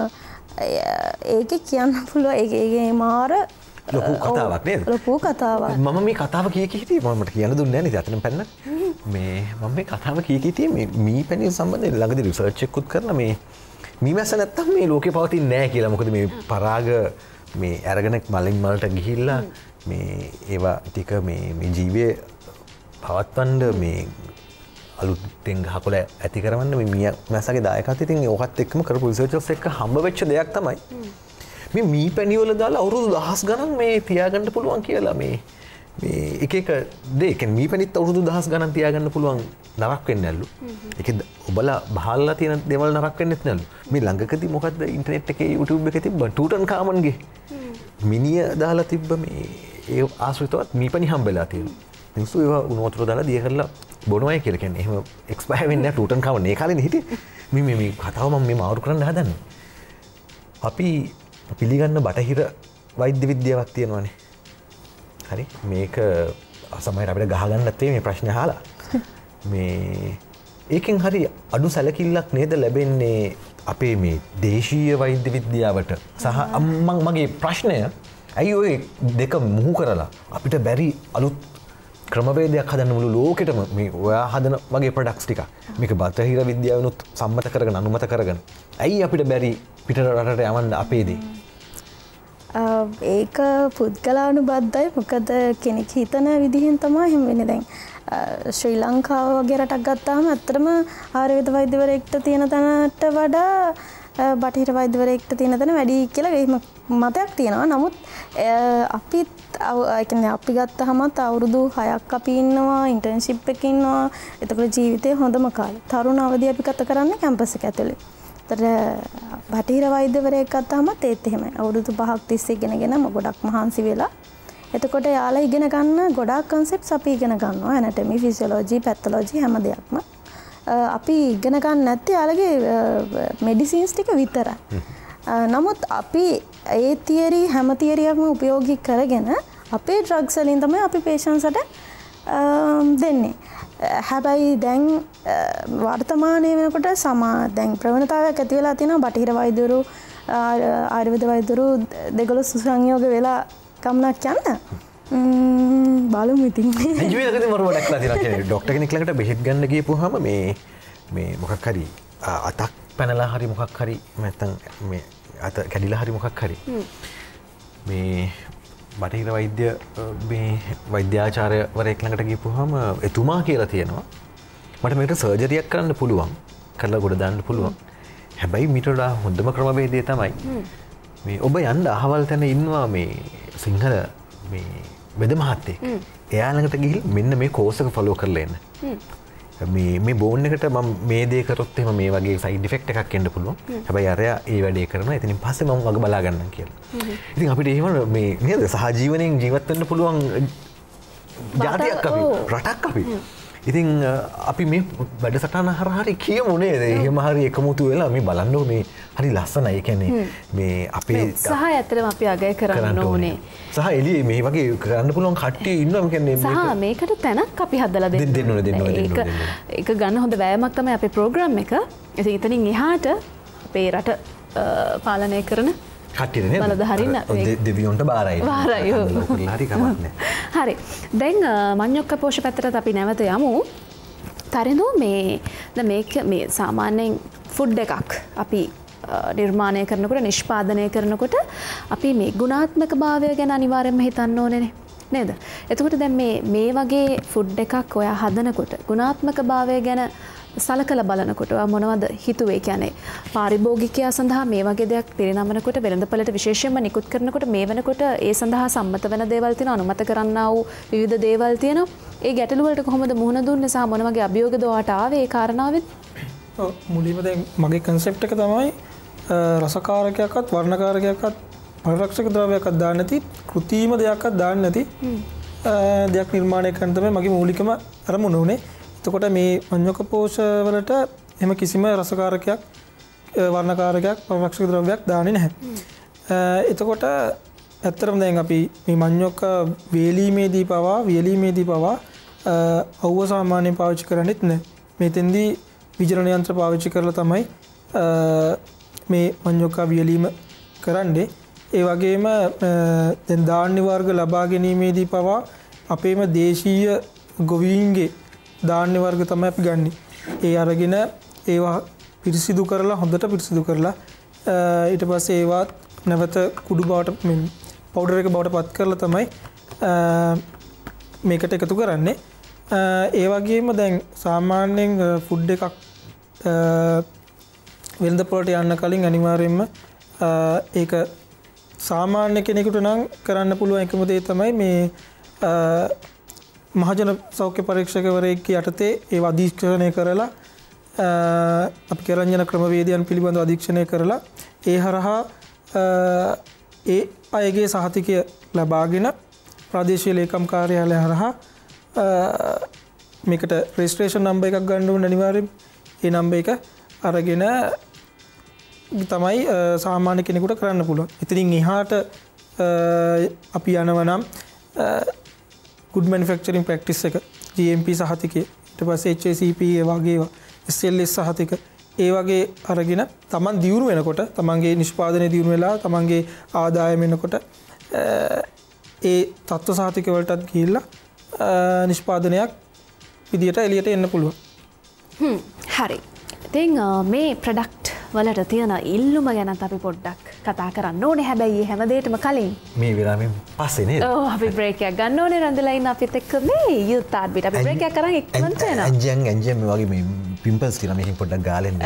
ඒකේ කියන්න පුළුවන් ඒකේ මාර ලොකු කතාවක් නේද? ලොකු කතාවක්. මම මේ කතාව කිය හිටියේ මට කියන්න දුන්නේ නැහැ නේද? අතන පැන්න. මේ මම මේ කතාව කිය හිටියේ මේ මීපැණි සම්බන්ධයෙන් ළඟදී රිසර්ච් එකකුත් කරලා මේ මීමැස්ස නැත්තම් මේ ලෝකේ පවතින්නේ නැහැ කියලා. මොකද මේ පරාග මේ අරගෙන මලින් මලට ගිහිල්ලා මේ ඒවා ටික මේ ජීවයේ පවත්වන්න මේ අලුතෙන් ගහකොළ ඇති කරවන්න මේ මීමැස්සගේ දායකත්වය ඉතින් ඕකත් එක්කම කරපු රිසර්චර්ස් එක්ක හම්බ වෙච්ච දෙයක් තමයි මේ මීපැණි වල දාලා අවුරුදු දහස් ගණන් මේ තියාගන්න පුළුවන් කියලා මේ එක එක දේ කියන්නේ මීපැණිත් අවුරුදු දහස් ගණන් තියාගන්න පුළුවන් නරක් වෙන්නේ නැල්ලු. ඒකේ ඔබලා බහලා තියෙන දේවල් නරක් වෙන්නෙත් නැල්ලු. මේ ළඟකදී මොකද්ද ඉන්ටර්නෙට් එකේ YouTube එකේ තිබ්බ ටූටන් කාමන්ගේ මිනිය දාලා තිබ්බ මේ ඒ ආශ්‍රිතවත් මීපැණි හම්බෙලා තියෙනවා. මිනිස්සු ඒවා උණු වතුර දාලා දිය කරලා බොනවයි කියලා කියන්නේ. එහෙම එක්ස්පයර් වෙන්නේ නැහැ ටූටන් කාමන්. ඒ කාලේනේ හිටියේ. මේ කතාව මම මේ මාරු කරන්න හදන්නේ. අපි පිළිගන්න බටහිර වෛද්‍ය විද්‍යාවක් තියෙනවානේ. හරි මේක සමහර අපිට ගහගන්නත් මේ ප්‍රශ්න අහලා මේ ඒකෙන් හරි අඩු සැලකිල්ලක් නේද ලැබෙන්නේ අපේ මේ දේශීය වෛද්‍ය විද්‍යාවට සහ මගේ ප්‍රශ්නය ඇයි ඔය දෙක මුහු කරලා අපිට බැරි අලුත් ක්‍රමවේදයක් හදන්න මුළු ලෝකෙටම මේ ඔයා හදන වගේ ප්‍රොඩක්ට්ස් ටික මේක බටහිර විද්‍යාවනුත් සම්මත කරගෙන අනුමත කරගෙන ඇයි අපිට බැරි පිට රටට යවන්න අපේදී ඒක පුද්ගලානුබද්ධයි. මොකද කෙනෙක් හිතන විදිහෙන් තමයි එහෙම වෙන්නේ. දැන් ශ්‍රී ලංකාව වගේ රටක් ගත්තාම ඇත්තටම ආයුර්වේද වෛද්‍යවරයෙක්ට තියෙන තැනට වඩා බටහිර වෛද්‍යවරයෙක්ට තියෙන තැන වැඩි කියලා එහෙම මතයක් තියෙනවා. නමුත් අපි ගත්තහමත් අවුරුදු 6ක් අපි ඉන්නවා ඉන්ටර්න්ෂිප් එකක ඉන්නවා. එතකොට ජීවිතේ හොඳම කාලේ. තරුණ අවධිය අපි ගත කරන්නේ කැම්පස් එක ඇතුලේ. බටහිර වෛද්‍යවරයෙක් ගත්තාමත් ඒත් එහෙමයි. අවුරුදු 5ක් තිස්සේ ඉගෙනගෙන ගොඩක් මහන්සි වෙලා. එතකොට යාලා ඉගෙන ගන්න ගොඩාක් කන්සෙප්ට්ස් අපි ඉගෙන ගන්නවා. ඇනටොමි, ෆිසියොලොජි, පැතොලොජි හැම දෙයක්ම. අපි ඉගෙන ගන්න නැත්තේ යාලගේ මෙඩිසින්ස් ටික විතරයි. නමුත් අපි ඒ තියරි හැම තියරියක්ම උපයෝගී කරගෙන අපේ ඩ්‍රග්ස් වලින් තමයි අපි පේෂන්ට්ස්ට දෙන්නේ. හැබැයි දැන් වර්තමානයේ වෙනකොට දැන් ප්‍රවණතාවයක් ඇති වෙලා තියෙනවා බටහිර වෛද්‍යවරු ආයුර්වේද වෛද්‍යවරු දෙගොල්ලෝ සංයෝග වෙලා කම්නක් යන්න බලමු ඉතින්. ජීවිතේදී මම දැක්ලා තියෙනවා කියන්නේ ડોක්ටර් කෙනෙක් ළඟට බෙහෙත් ගන්න ගියපුවාම මේ මොකක් හරි අතක් පැනලා හරි මොකක් හරි නැත්තම් මේ අත කැඩිලා හරි මොකක් හරි මේ බටහිර වෛද්‍ය මේ වෛද්‍යාචාර්යවරයෙක් ළඟට ගියපුවාම එතුමා කියලා තියෙනවා මට මේකට සර්ජරියක් කරන්න පුළුවන් කරලා ගොඩ දාන්න පුළුවන්. හැබැයි මීට වඩා හොඳම ක්‍රමවේදය තමයි මේ ඔබ යන්න අහවල් තැන ඉන්නවා මේ සිංහල මේ වෙද මහත්තයෙක්. එයා ළඟට ගිහින් මෙන්න මේ කෝස් එක ෆලෝ කරලා එන්න. මේ බෝන් එකට මම මේ දේ කරොත් එහෙම මේ වගේ සයිඩ් ඉෆෙක්ට් එකක් එන්න පුළුවන්. හැබැයි අරයා ඒ වැඩේ කරනවා. එතනින් පස්සේ මම වග බලා ගන්නම් කියලා. ඉතින් අපිට එහෙම මේ නේද සහජීවනයෙන් ජීවත් වෙන්න පුළුවන් ජාතියක් අපි රටක් අපි. ඉතින් අපි මේ වැඩසටහන හරහා හරි කියමු නේද? එහෙම හරි එකමුතු වෙලා මේ බලන්න මේ හරි ලස්සනයි. ඒ කියන්නේ මේ අපේ සහ ඇත්තටම අපි අගය කරන්න ඕනේ. සහ එළියේ මේ වගේ කරන්න පුළුවන් කට්ටිය ඉන්නවා. මේ කියන්නේ සහ මේකට තැනක් අපි හදලා දෙන්න ඕනේ. ඒක ගන්න හොඳ වෑයමක් තමයි අපේ ප්‍රෝග්‍රෑම් එක. ඉතින් එතනින් එහාට අපේ රට පාලනය කරන කට්ටිය නේද? බලධාරීන් දෙවියන්ට බාරයි. බාරයි. හරි කමක් නැහැ. හරි. දැන් මඤ්ඤොක්ක පෝෂ පැත්තට අපි නැවත යමු. තරිඳු මේ සාමාන්‍යයෙන් ෆුඩ් එකක් අපි නිර්මාණය කරනකොට නිෂ්පාදනය කරනකොට අපි මේ ගුණාත්මක භාවය ගැන අනිවාර්යයෙන්ම හිතන්න ඕනේ නේද? එතකොට දැන් මේ වගේ ෆුඩ් එකක් ඔයා හදනකොට ගුණාත්මක භාවය ගැන සලකලා බලනකොට මොනවද හිතුවේ කියන්නේ පාරිභෝගිකයා සඳහා මේ වගේ දෙයක් පිරිනමනකොට වෙළඳපළට විශේෂයෙන්ම නිකුත් කරනකොට මේ වෙනකොට ඒ සඳහා සම්මත වෙන දේවල් තියෙනවා අනුමත කරන්නා වූ විවිධ දේවල් තියෙනවා ඒ ගැටලු වලට කොහොමද මුහුණ දුන්නේ සහ මොන වගේ අභියෝගද ඔයාට ආවේ ඒ කාරණාවෙත් ඔව් මුලින්ම දැන් මගේ කන්සෙප්ට් එක තමයි රසකාරකයක්වත් වර්ණකාරකයක්වත් පරිරක්ෂක ද්‍රව්‍යයක්වත් දාන්න නැති කෘත්‍රිම දෙයක්වත් දාන්න නැති දෙයක් නිර්මාණය කරන්න තමයි මගේ මූලිකම අරමුණ උනේ. එතකොට මේ මඤ්ඤොක පෝෂ වලට එහෙම කිසිම රසකාරකයක් වර්ණකාරකයක් පරිරක්ෂක ද්‍රව්‍යයක් දාන්නේ නැහැ. එතකොට ඇත්තටම දැන් අපි මේ මඤ්ඤොක වේලීමේදී පවා අවුව සාමාන්‍යයෙන් පාවිච්චි කරන්නේත් නැහැ. මෙතෙන්දී විජලන යන්ත්‍ර පාවිච්චි කරලා තමයි මේ මඤ්ඤොක වේලීම කරන්නේ. ඒ වගේම දැන් ධාන්‍ය වර්ග ලබා ගැනීමේදී පවා අපේම දේශීය ගොවීන්ගේ ධාන්‍ය වර්ග තමයි අපි ගන්නෙ. ඒ අරගෙන ඒවා පිරිසිදු කරලා හොඳට පිරිසිදු කරලා ඊට පස්සේ ඒවා නැවත කුඩු බවට පවුඩර් එක බවට පත් කරලා තමයි මේකට එකතු කරන්නේ. ඒ වගේම දැන් සාමාන්‍යයෙන් ෆුඩ් එකක් වෙළඳපොළට යන්න කලින් අනිවාර්යයෙන්ම ඒක සාමාන්‍ය කෙනෙකුට නම් කරන්න පුළුවන් එකම දේ තමයි මේ මහජන සෞඛ්‍ය පරීක්ෂකවරයෙක් යටතේ ඒව අධීක්ෂණය කරලා අපි කරන්ජන ක්‍රමවේදයන් පිළිබඳව අධීක්ෂණය කරලා ඒ හරහා ඒ අයගේ සහතිකය ලබාගෙන ප්‍රාදේශීය ලේකම් කාර්යාලය හරහා මේකට රෙජිස්ට්‍රේෂන් නම්බර් එකක් ගන්න ඕන අනිවාර්යයෙන්. ඒ නම්බර් එක අරගෙන තමයි සාමාන්‍ය කෙනෙකුට කරන්න පුළුවන්. ඉතින් එහාට අපි යනවා නම් good manufacturing practice එක GMP සහතිකය ඊට පස්සේ HACCP වගේ ඒවා SLS සහතික ඒ වගේ අරගෙන තමන් දියුණු වෙනකොට තමන්ගේ නිෂ්පාදනය දියුණු වෙලා තමන්ගේ ආදායම වෙනකොට ඒ තත්ත්ව සහතික වලටත් ගිහිල්ලා නිෂ්පාදනයක් විදියට එළියට එන්න පුළුවන්. හරි. ඉතින් මේ ප්‍රොඩක්ට් වලට තියෙන ඉල්ලුම ගැනත් අපි පොඩ්ඩක් කතා කරන්න ඕනේ. හැබැයි හැම දෙයකටම කලින් මේ විරාමයෙන් පස්සේ නේද? ඔව් අපි බ්‍රේක් එකක් ගන්න ඕනේ. රන්දලා ඉන්න අපිත් එක්ක මේ යුත් ආඩ්බිට අපි බ්‍රේක් එකක් කරන් ඉක්මනට යනවා. ඇන්ජන් මේ වගේ මේ පිම්පල්ස් කියලා මේකෙන් පොඩ්ඩක් ගාලෙන්න.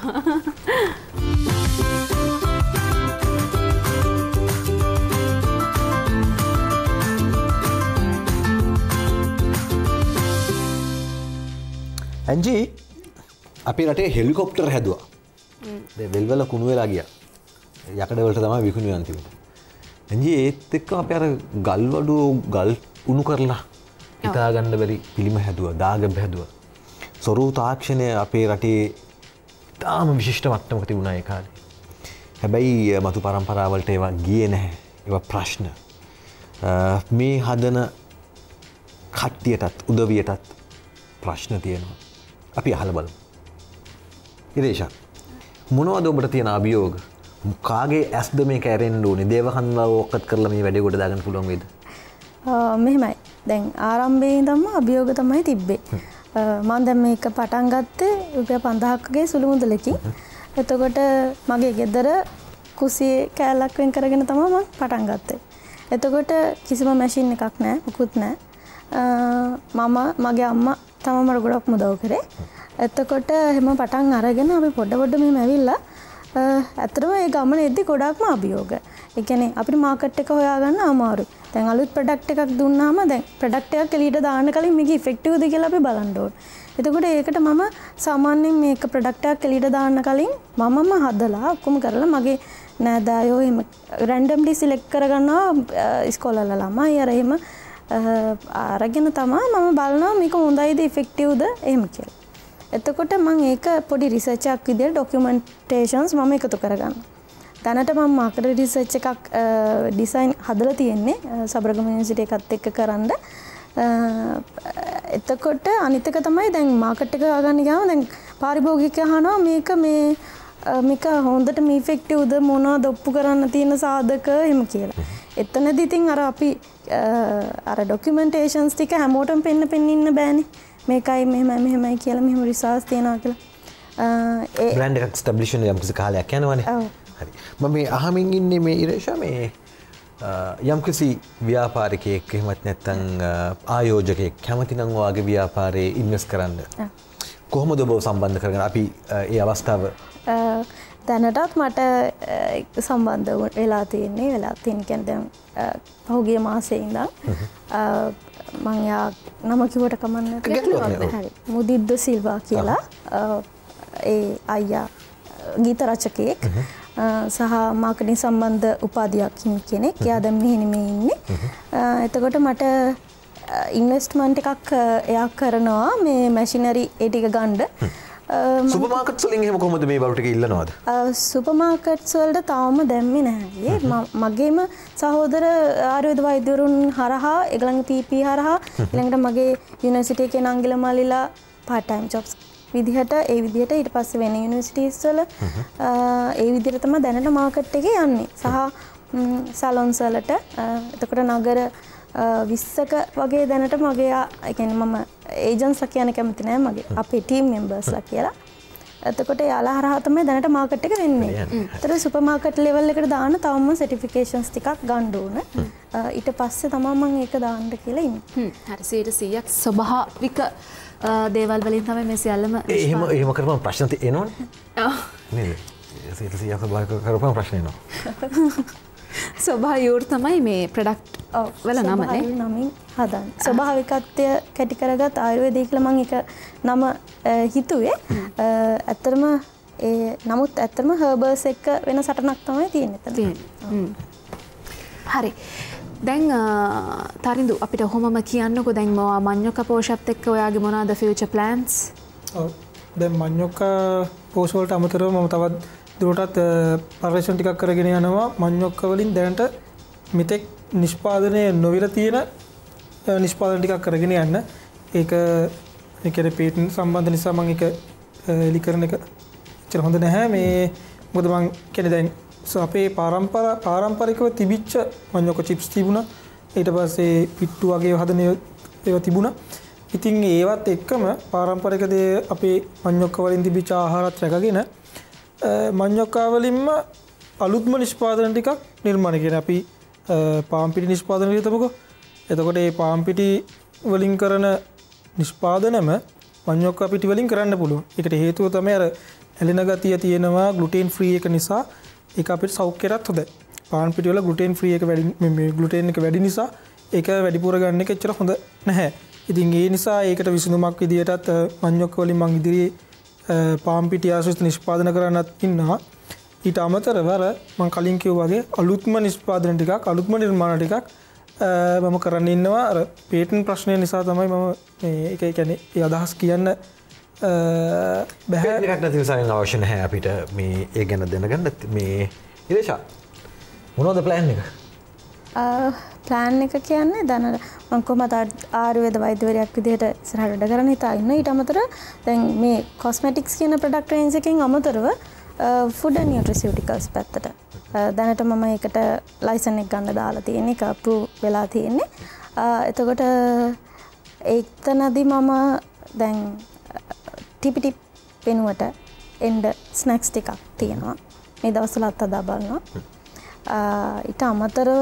ඇන්ජි අපේ රටේ හෙලිකොප්ටර් හැදුවා. වෙල්වල කුණු වෙලා ගියා. යකඩ වලට තමයි විකුණුවේ අන්තිමට. එන්ජි ඒත් එක්ක අපි අර ගල් වඩුව ගල් උණු කරලා හිතා ගන්න බැරි පිළිම හැදුවා, දාගැබ් හැදුවා. සොරු තාක්ෂණය අපේ රටේ තාම විශිෂ්ට මට්ටමක තිබුණා ඒ කාලේ. හැබැයි මතු පරම්පරාවලට ඒවා ගියේ නැහැ. ඒවා ප්‍රශ්න. මේ හදන කට්ටියටත් උදවියටත් ප්‍රශ්න තියෙනවා. අපි අහලා බලමු. ඉරේෂා මොනවද ඔබට තියෙන අභියෝග? කාගේ ඇස්ද මේක ඇරෙන්න ඕනේ? දේවකන්දව ඔක්කත් කරලා මේ වැඩේ ගොඩ දාගන්න පුළුවන් වේද? මෙහෙමයි. දැන් ආරම්භයේ ඉඳන්ම අභියෝග තමයි තිබ්බේ. මම දැන් මේක පටන් ගත්තේ රුපියල් 5000ක ගේ සුළු මුදලකින්. එතකොට මගේ ගෙදර කුසියේ කෑල්ලක් වෙන් කරගෙන තමයි මම පටන් ගත්තේ. එතකොට කිසිම මැෂින් එකක් නැහැ, මුකුත් නැහැ. මගේ අම්මා තමයි මට ගොඩක් උදව් කරේ. එතකොට එහෙම පටන් අරගෙන අපි පොඩ මෙහෙම ඇවිල්ලා ඇත්තටම ඒ ගමන එද්දි ගොඩක්ම අභියෝග. ඒ කියන්නේ අපිට මාකට් එක හොයාගන්න අමාරුයි. දැන් අලුත් ප්‍රොඩක්ට් එකක් දුන්නාම දැන් ප්‍රොඩක්ට් එකක් එළියට දාන්න කලින් මේක ඉෆෙක්ටිව්ද කියලා අපි බලන්න ඕනේ. එතකොට ඒකට මම සාමාන්‍යයෙන් මේක ප්‍රොඩක්ට් එකක් එළියට දාන්න කලින් මමම හදලා ඔක්කොම කරලා මගේ නෑදෑයෝ එහෙම රැන්ඩම්ලි සිලෙක්ට් කරගන්නවා ඉස්කෝලේ ළමයි අර එහෙම අරගෙන තමයි මම බලනවා මේක හොඳයිද ඉෆෙක්ටිව්ද එහෙම කියලා. එතකොට මම ඒක පොඩි රිසර්ච් එකක් විදිහට ඩොකියුමන්ටේෂන්ස් මම එකතු කරගන්නවා. දැනට මම මාකට් රිසර්ච් එකක් ඩිසයින් හදලා තියෙන්නේ සබරගම යුනිවර්සිටි එකත් එක්ක කරන්න. එතකොට අනිත් එක තමයි දැන් මාකට් එක ගන්න ගියාම දැන් පාරිභෝගිකයා අහනවා මේක හොඳට මේ ඉෆෙක්ටිව්ද මොනවද ඔප්පු කරන්න තියෙන සාධක එහෙම කියලා. එතනදී ඉතින් අර අපි අර ඩොකියුමන්ටේෂන්ස් ටික හැමෝටම පෙන්න ඉන්න බෑනේ. මේකයි මෙහෙමයි කියලා මෙහෙම රිසර්ච් තියනවා කියලා. ඒ බ්‍රෑන්ඩ් එකක් ස්ටැබ්ලිෂ් වෙන යම් කිසි කාලයක් යනවනේ. හරි. මම මේ අහමින් ඉන්නේ මේ ඉරේෂා මේ යම් කිසි ව්‍යාපාරිකයෙක් එහෙමත් නැත්නම් ආයෝජකයෙක් කැමති නම් ඔයාගේ ව්‍යාපාරේ ඉන්වෙස්ට් කරන්න. කොහොමද ඔබ සම්බන්ධ කරගෙන අපි ඒ අවස්ථාව දැනටත් මට සම්බන්ධ වෙලා තියෙන්නේ කියන්නේ දැන් පහුගිය මාසේ ඉඳන් මම යා නම කිව්වට කමන්නේ හරි මුදිද්ද සිල්වා කියලා ඒ අයියා ගීත රචකයෙක් සහ මාකටිං සම්බන්ධ උපාධියක් කෙනෙක්. එයා දැන් මෙහි නෙමෙයි ඉන්නේ. එතකොට මට ඉන්වෙස්ට්මන්ට් එකක් එයා කරනවා මේ මැෂිනරි ඒ ටික ගන්න. සුපර් මාකට්ස් වලින් එහෙම කොහොමද මේ බරු ටික ඉල්ලනවද? සුපර් මාකට්ස් වලට තාම දැම්මේ නැහැ. මගේම සහෝදර ආයුර්වේද වෛද්‍යවරුන් හරහා ඒගොල්ලන්ගේ PP හරහා ඊළඟට මගේ යුනිවර්සිටි එකේ නංගිල මල්ලිලා part time jobs විදිහට ඒ විදිහට ඊට පස්සේ වෙන යුනිවර්සිටිස් වල ඒ විදිහට තමයි දැනට මාකට් එකේ යන්නේ. සහ සැලොන්ස් වලට එතකොට නගර 20ක වගේ දැනට මගේ ඒ කියන්නේ මම ඒජන්ට්ස්ලා කියන කැමති නෑ මගේ අපේ ටීම් මෙම්බර්ස්ලා කියලා. එතකොට යාලා හරහා තමයි දැනට මාකට් එක වෙන්නේ. ඒතර සුපර් මාකට් ලෙවල් එකට දාන්න තවම සර්ටිෆිකේෂන්ස් ටිකක් ගන්න ඕන. ඊට පස්සේ තමයි මම ඒක දාන්න කියලා ඉන්නේ. හරි 100%ක් ස්වභාවික දේවල් වලින් තමයි මේ සියල්ලම එහෙම කරපුවම ප්‍රශ්න එනවනේ. ඔව්. නේද? 100% ස්වභාවික කරපුවම ප්‍රශ්න එනවා. ස්වභාවයෝර තමයි මේ ප්‍රොඩක්ට් වල නම නේ. නමින් හදන්නේ. ස්වභාවිකත්වය කැටි කරගත් ආයුර්වේදය කියලා මම ඒක නම හිතුවේ. ඇත්තටම නමුත් ඇත්තටම හර්බල්ස් එක්ක වෙන සටනක් තමයි තියෙන්නේ. හරි. දැන් තරිඳු අපිට ඔහොමම කියන්නකෝ දැන් මොවා මඤ්ඤොක්ක පෝෂප්ත් එක්ක ඔයාගේ මොනවාද ෆියුචර් ප්ලෑන්ස්? ඔව්. දැන් මඤ්ඤොක්ක පෝෂ වලට අමතරව මම තවත් දුරටත් පර්යේෂණ ටිකක් කරගෙන යනවා මඤ්ඤොක්ක වලින් දැනට මෙතෙක් නිෂ්පාදනය නොවිලා තියෙන නිෂ්පාදන ටිකක් කරගෙන යන්න. ඒක ඒ කියන්නේ පේටන්ට් සම්බන්ධ නිසා මම ඒක එලි කරන එක ඇත්තට හොඳ නැහැ. මේ මොකද මම කියන්නේ දැන් අපේ පාරම්පරිකව තිබිච්ච මඤ්ඤොක්ක චිප්ස් තිබුණා. ඊට පස්සේ පිට්ටු වගේ හදන ඒවා තිබුණා. ඉතින් ඒවත් එක්කම පාරම්පරික දේ අපේ මඤ්ඤොක්ක වලින් තිබිච්ච ආහාරات රැකගෙන මඤ්ඤොක්කා වලින්ම අලුත්ම නිෂ්පාදන ටිකක් නිර්මාණය කරන අපි පාම් පිටි නිෂ්පාදනය කරතමුකෝ. එතකොට මේ පාම් පිටි වලින් කරන නිෂ්පාදනම මඤ්ඤොක්කා පිටි වලින් කරන්න පුළුවන්. ඒකට හේතුව තමයි අර ඇලෙන ගතිය තියෙනවා ග්ලුටෙන් ෆ්‍රී එක නිසා. ඒක අපිට සෞඛ්‍යයට හොඳයි. පාන් පිටි වල ග්ලුටෙන් ෆ්‍රී එක වැඩි මේ ග්ලුටෙන් එක වැඩි නිසා ඒක වැඩිපුර ගන්න එක එච්චර හොඳ නැහැ. ඉතින් ඒ නිසා ඒකට විසඳුමක් විදියටත් මඤ්ඤොක්ක වලින් මම ඉදිරියේ පාම් පිටි ආශ්‍රිත නිෂ්පාදන කරන්නත් ඉන්නවා. ඊට අමතරව අර මම කලින් කිව්වා වගේ අලුත්ම නිෂ්පාදන ටිකක් අලුත්ම නිර්මාණ ටිකක් මම කරන්න ඉන්නවා. අර පේටන්ට් ප්‍රශ්නය නිසා තමයි මම මේ ඒක කියන්නේ ඒ අදහස් කියන්න බැහැ. එකක් නැති නිසා අවශ්‍ය නැහැ අපිට මේ ඒ ගැන දැනගන්න. මේ ඉරේෂා මොනවද ප්ලෑන් එක? ප්ලෑන් එක කියන්නේ දැන් මම කොහමද ආයුර්වේද වෛද්‍යවරයෙක් විදිහට ඉස්සරහට වැඩ කරන්න හිතා ඉන්න. ඊට අමතරව දැන් මේ කොස්මෙටික්ස් කියන ප්‍රොඩක්ට් රේන්ජ් එකෙන් අමතරව ෆුඩ් ඇන්ඩ් නියුට්‍රිසිටිකල්ස් පැත්තට දැනට මම ඒකට ලයිසන් එක ගන්න දාලා තියෙන්නේ. ඒක අප්‍රූව් වෙලා තියෙන්නේ. එතකොට ඒතනදී මම දැන් ටිපිටි වෙනුවට එන්ඩ ස්නැක්ස් ටිකක් තියෙනවා. මේ දවස්වල අත්හදා බලනවා. ඊට අමතරව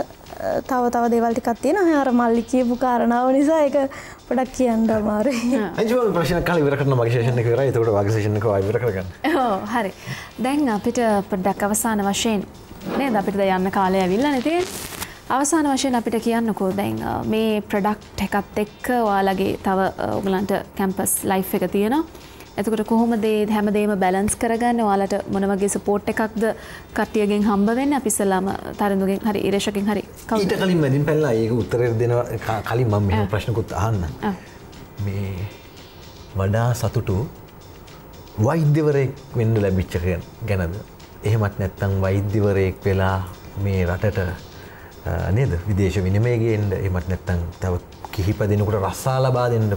තව දේවල් ටිකක් තියෙනවා. අර මල්ලි කියපු කාරණාව නිසා ඒක පොඩක් කියන්න අමාරුයි. අන්තිම ප්‍රශ්න කාලේ ඉවර කරන මගේ සෙෂන් එක ඉවරයි. එතකොට වාගේ සෙෂන් එක ඉවර කරගන්න. ඔව් හරි. දැන් අපිට පොඩ්ඩක් අවසාන වශයෙන් නේද අපිට දැන් යන්න කාලය ඇවිල්ලා නේ තියෙන්නේ. අවසාන වශයෙන් අපිට කියන්නකෝ දැන් මේ ප්‍රොඩක්ට් එකත් එක්ක ඔයාලගේ තව ඔයගලන්ට කැම්පස් ලයිෆ් එක තියෙනවා. එතකොට කොහොමද මේ හැමදේම බැලන්ස් කරගන්නේ? ඔයාලට මොන වගේ සපෝට් එකක්ද කට්ටියගෙන් හම්බ වෙන්නේ? අපි ඉස්සලාම තරිඳුගෙන් හරි ඉරේෂගෙන් හරි කවුද? ඊට කලින් මැදින් පැනලා ඒක උත්තරේ දෙනවා කලින් මම මෙහෙම ප්‍රශ්නකුත් අහන්න. මේ වඩා සතුටු වෛද්‍යවරයෙක් වෙන්න ලැබිච්ච ගැනද? එහෙමත් නැත්නම් වෛද්‍යවරයෙක් වෙලා මේ රටට නේද විදේශ විනිමය ගේන්න එහෙමත් නැත්නම් තව කිහිප දෙනෙකුට රස්සා ලබා දෙන්න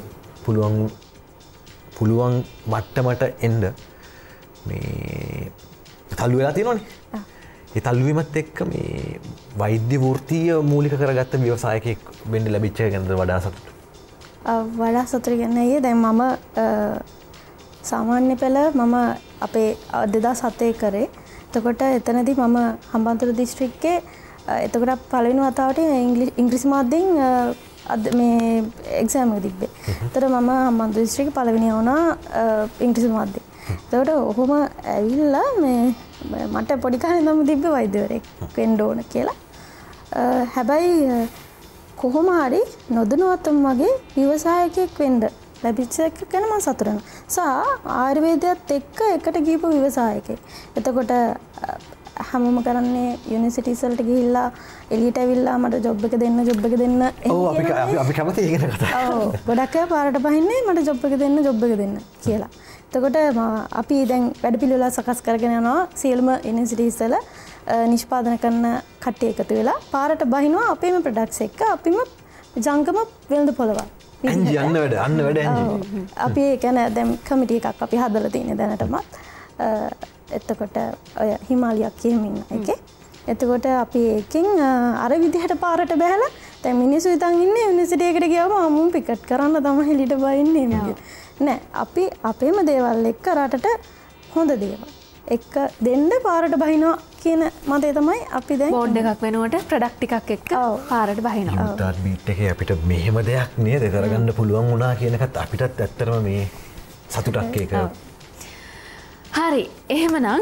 පුළුවන් මට්ටමට එන්න මේ තල්ලු වෙලා තියෙනවනේ. ඒ තල්ලු වීමත් එක්ක මේ වෛද්‍ය වෘත්තීය මූලික කරගත්ත ව්‍යවසායකයෙක් වෙන්න ලැබිච්ච එක ගැනද වඩා සතුටු? වඩා සතුටු කියන්නේ දැන් මම සාමාන්‍ය පෙළ මම අපේ 2007 කරේ. එතකොට එතනදී මම හම්බන්තොට දිස්ත්‍රික්කේ එතකොට පළවෙනි වතාවට ඉංග්‍රීසි මාධ්‍යයෙන් අද මේ එක්සෑම් එක තිබ්බේ. ඒතර මම හම්බන්තොට දිස්ත්‍රික්කේ පළවෙනි වුණා ඉංග්‍රීසි මාධ්‍යයේ. ඒතකොට ඔහොම ඇවිල්ලා මේ මට පොඩි කාලේ ඉඳන්ම තිබ්බේ වෛද්‍යවරයෙක් වෙන්න ඕන කියලා. හැබැයි කොහොම හරි නොදැනුවත්වම වගේ ව්‍යවසායකයෙක් වෙන්න ලැබිච්ච එක ගැන මම සතුටු වෙනවා. ආයුර්වේදයත් එක්ක එකට ගිහපු ව්‍යවසායකයෙක්. එතකොට හැමෝම කරන්නේ යුනිවර්සිටිස් වලට ගිහිල්ලා එළියට ඇවිල්ලා මට ජොබ් එක දෙන්න ඔව් අපි කැමති ඒකට කතා. ඔව් ගොඩක් අය පාරට බහින්නේ මට ජොබ් එක දෙන්න කියලා. එතකොට අපි දැන් වැඩපිළිවෙල සකස් කරගෙන යනවා සියලුම යුනිවර්සිටිස් වල නිෂ්පාදනය කරන කට්ටිය එකතු වෙලා පාරට බහිනවා අපේම ප්‍රොඩක්ට්ස් එක්ක අපිම ජංගම වෙළඳ පොළවල්. ඇන්ජි අන්න වැඩ ඇන්ජි. අපි ඒ කියන්නේ දැන් කමිටි එකක් අපි හදලා තියෙන දැනටමත්. එතකොට ඔය හිමාලයක් කියමින් ඉන්න එකේ. එතකොට අපි ඒකෙන් අර විදිහට පාරට බහැලා දැන් මිනිස්සු හිතන් ඉන්නේ යුනිවර්සිටි එකට ගියාම අමුම් පිකට් කරන්න තමයි එළියට බහින්නේ නේද? නෑ අපි අපේම දේවල් එක්ක රටට හොඳ දේවල් එක්ක දෙන්න පාරට බහිනවා කියන මතය තමයි අපි දැන් බෝඩ් එකක් වෙනුවට ප්‍රොඩක්ට් ටිකක් එක්ක පාරට බහිනවා. ටාර් බීට් එකේ අපිට මෙහෙම දෙයක් නේද කරගන්න පුළුවන් වුණා කියන එකත් අපිටත් ඇත්තටම මේ සතුටක් ඒක. හරි එහෙමනම්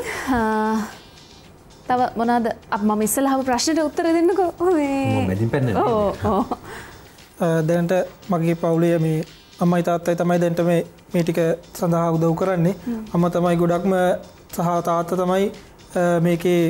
තව මොනවාද මම ඉස්සෙල්ලා අහපු ප්‍රශ්නෙට උත්තර දෙන්නකෝ. මම මැදින් පෙන්නන්නේ. දැනට මගේ පවුලේ මේ අම්මයි තාත්තයි තමයි දැනට මේ ටික සඳහා උදව් කරන්නේ. අම්මා තමයි ගොඩක්ම සහ තාත්තා තමයි මේකේ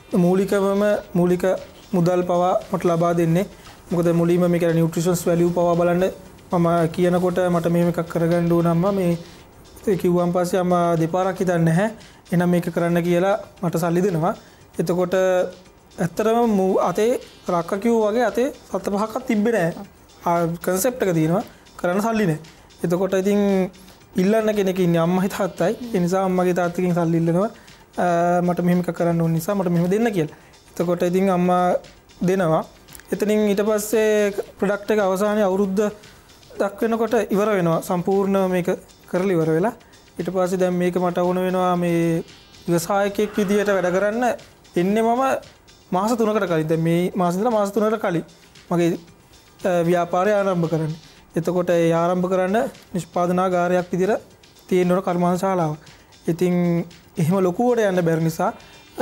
මූලික මුදල් පවා මට ලබා දෙන්නේ. මොකද මුලින්ම මේක නියුට්‍රිෂන්ස් වැලියු පවා බලන්න මම කියනකොට මට මෙහෙම එකක් කරගන්න ඕන අම්මා මේ කිව්වන් පස්සේ අම්මා දෙපාරක් හිතන්නේ නැහැ. එහෙනම් මේක කරන්න කියලා මට සල්ලි දෙනවා. එතකොට ඇත්තටම අතේ රක්ක කිව්වා වගේ අතේ 7-5ක් තිබ්බේ නැහැ. කන්සෙප්ට් එක තියෙනවා කරන්න සල්ලි නැහැ. එතකොට ඉතින් ඉල්ලන්න කෙනෙක් ඉන්නේ අම්මයි තාත්තයි. ඒ නිසා අම්මගේ තාත්තගෙන් සල්ලි ඉල්ලනවා. මට මෙහෙම එකක් කරන්න ඕන නිසා මට මෙහෙම දෙන්න කියලා. එතකොට ඉතින් අම්මා දෙනවා. එතනින් ඊට පස්සේ ප්‍රොඩක්ට් එක අවසානයේ අවුරුද්ද දක්වනකොට ඉවර වෙනවා. සම්පූර්ණ මේක කරලා ඉවර වෙලා. ඊට පස්සේ දැන් මේක මට වුණ වෙනවා මේ ව්‍යවසායකයෙක් විදියට වැඩ කරන්න එන්නේ මම මාස 3කට කලින්. දැන් මේ මාස ඉඳලා මාස 3කට කලින් මගේ ව්‍යාපාරය ආරම්භ කරන්න. එතකොට ඒ ආරම්භ කරන්න නිෂ්පාදනාගාරයක් විදියට තියෙන උන කර්මාන්තශාලාවක්. ඉතින් එහෙම ලොකුවට යන්න බැරි නිසා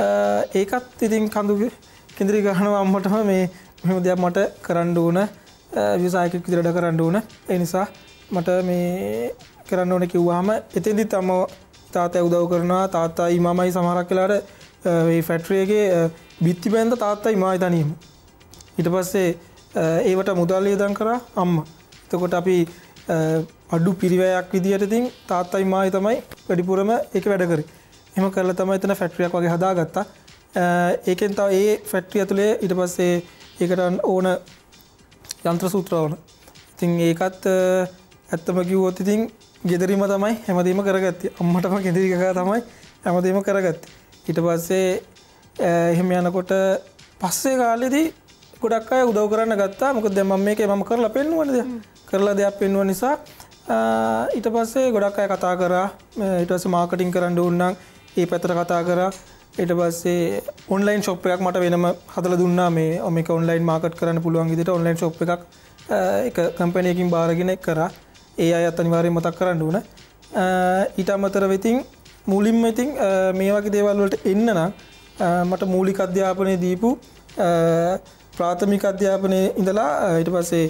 ඒකත් ඉතින් කඳු කිඳිරි ගහනවා අම්මටම මේ මෙහෙම දෙයක් මට කරන්න ඕන ව්‍යවසායකයෙක් විදියට වැඩ කරන්න ඕන. ඒ නිසා මට මේ කරන්න ඕන කිව්වහම එතෙන්දිත් අම්මා තාත්තා උදව් කරනවා. තාත්තයි මමයි සමහරක් වෙලාවට මේ ෆැක්ටරි එකේ බිත්ති බැඳ තාත්තයි මායි තනියම. ඊට පස්සේ ඒවට මුදල් වියදම් කරා අම්මා. එතකොට අපි අඩු පිරිවැයක් විදියට ඉතින් තාත්තයි මායි තමයි වැඩිපුරම ඒක වැඩ කරේ. එහෙම කරලා තමයි එතන ෆැක්ටරියක් වගේ හදාගත්තා. ඒකෙන් තව ඒ ෆැක්ටරිය ඇතුලේ ඊට පස්සේ ඒකට ඕන යන්ත්‍ර සූත්‍ර ඕන. ඉතින් ඒකත් ඇත්තම කිව්වොත් ඉතින් ගෙදරින්ම තමයි හැමදේම කරගත්තේ. අම්මටම ගෙදරි ගගා තමයි හැමදේම කරගත්තේ. ඊට පස්සේ එහෙම යනකොට පස්සේ කාලෙදී ගොඩක් අය උදව් කරන්න ගත්තා. මොකද දැන් මම මේකේ මම කරලා පෙන්නුවනේ දෙයක්. කරලා දෙයක් පෙන්නුව නිසා ඊට පස්සේ ගොඩක් අය කතා කරා. ඊට පස්සේ මාකටිං කරන්න ඕන නම් ඒ පැත්තට කතා කරා. ඊට පස්සේ ඔන්ලයින් ෂොප් එකක් මට වෙනම හදලා දුන්නා. මේක ඔන්ලයින් මාකට් කරන්න පුළුවන් විදිහට ඔන්ලයින් ෂොප් එකක් එක කම්පැනි එකකින් බාරගෙන කරා. ඒ අයත් අනිවාර්යයෙන් මතක් කරන්න ඕන. ඊට අමතරව ඉතින් මුලින්ම ඉතින් මේ වගේ දේවල් වලට එන්න නම් මට මූලික අධ්‍යාපනය දීපු ප්‍රාථමික අධ්‍යාපනයේ ඉඳලා ඊට පස්සේ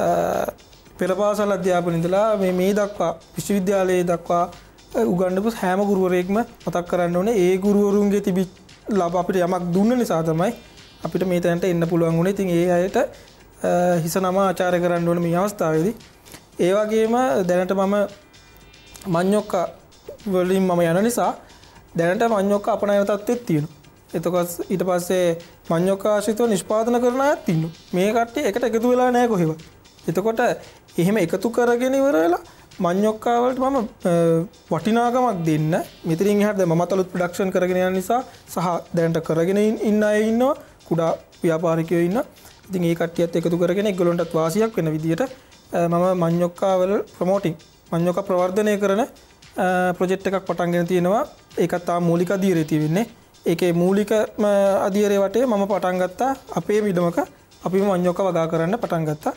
පෙර පාසල් අධ්‍යාපනයේ ඉඳලා මේ දක්වා විශ්වවිද්‍යාලයේ දක්වා උගන්වපු හැම ගුරුවරයෙක්ම මතක් කරන්න ඕනේ. ඒ ගුරුවරුන්ගේ තිබිච්ච ලාභ අපිට යමක් දුන්න නිසා තමයි අපිට මේ තැනට එන්න පුළුවන් වුණේ. ඉතින් ඒ අයට හිස නම ආචාර්ය කරන්න ඕනේ මේ අවස්ථාවේදී. ඒ වගේම දැනට මම මඤ්ඤොක්කා වලින් මම යන නිසා දැනට මඤ්ඤොක්කා අපනයන තත්ත්වෙත් තියෙනවා. එතකොට ඊට පස්සේ මඤ්ඤොක්කා ආශ්‍රිතව නිෂ්පාදන කරන අයත් ඉන්නවා. මේ කට්ටිය එකට එකතු වෙලා නැහැ කොහෙවත්. එතකොට එහෙම එකතු කරගෙන ඉවර වෙලා මඤ්ඤොක්කා වලට මම වටිනාකමක් දෙන්න මෙතනින් එහාට දැන් මමත් අලුත් ප්‍රොඩක්ෂන් කරගෙන යන නිසා සහ දැනට කරගෙන ඉන්න අය ඉන්නවා. කුඩා ව්‍යාපාරිකයෝ ඉන්නවා. ඉතින් ඒ කට්ටියත් එකතු කරගෙන ඒගොල්ලන්ටත් වාසියක් වෙන විදියට මම මඤ්ඤොක්කා වල ප්‍රොමෝටිං මඤ්ඤොක්කා ප්‍රවර්ධනය කරන ප්‍රොජෙක්ට් එකක් පටන් ගෙන තියෙනවා. ඒකත් තාම මූලික අධීරයේ තියෙන්නේ. ඒකේ මූලික අධීරයේ වටේ මම පටන් ගත්තා අපේ ඉඩමක අපිම මඤ්ඤොක්කා වගා කරන්න පටන් ගත්තා.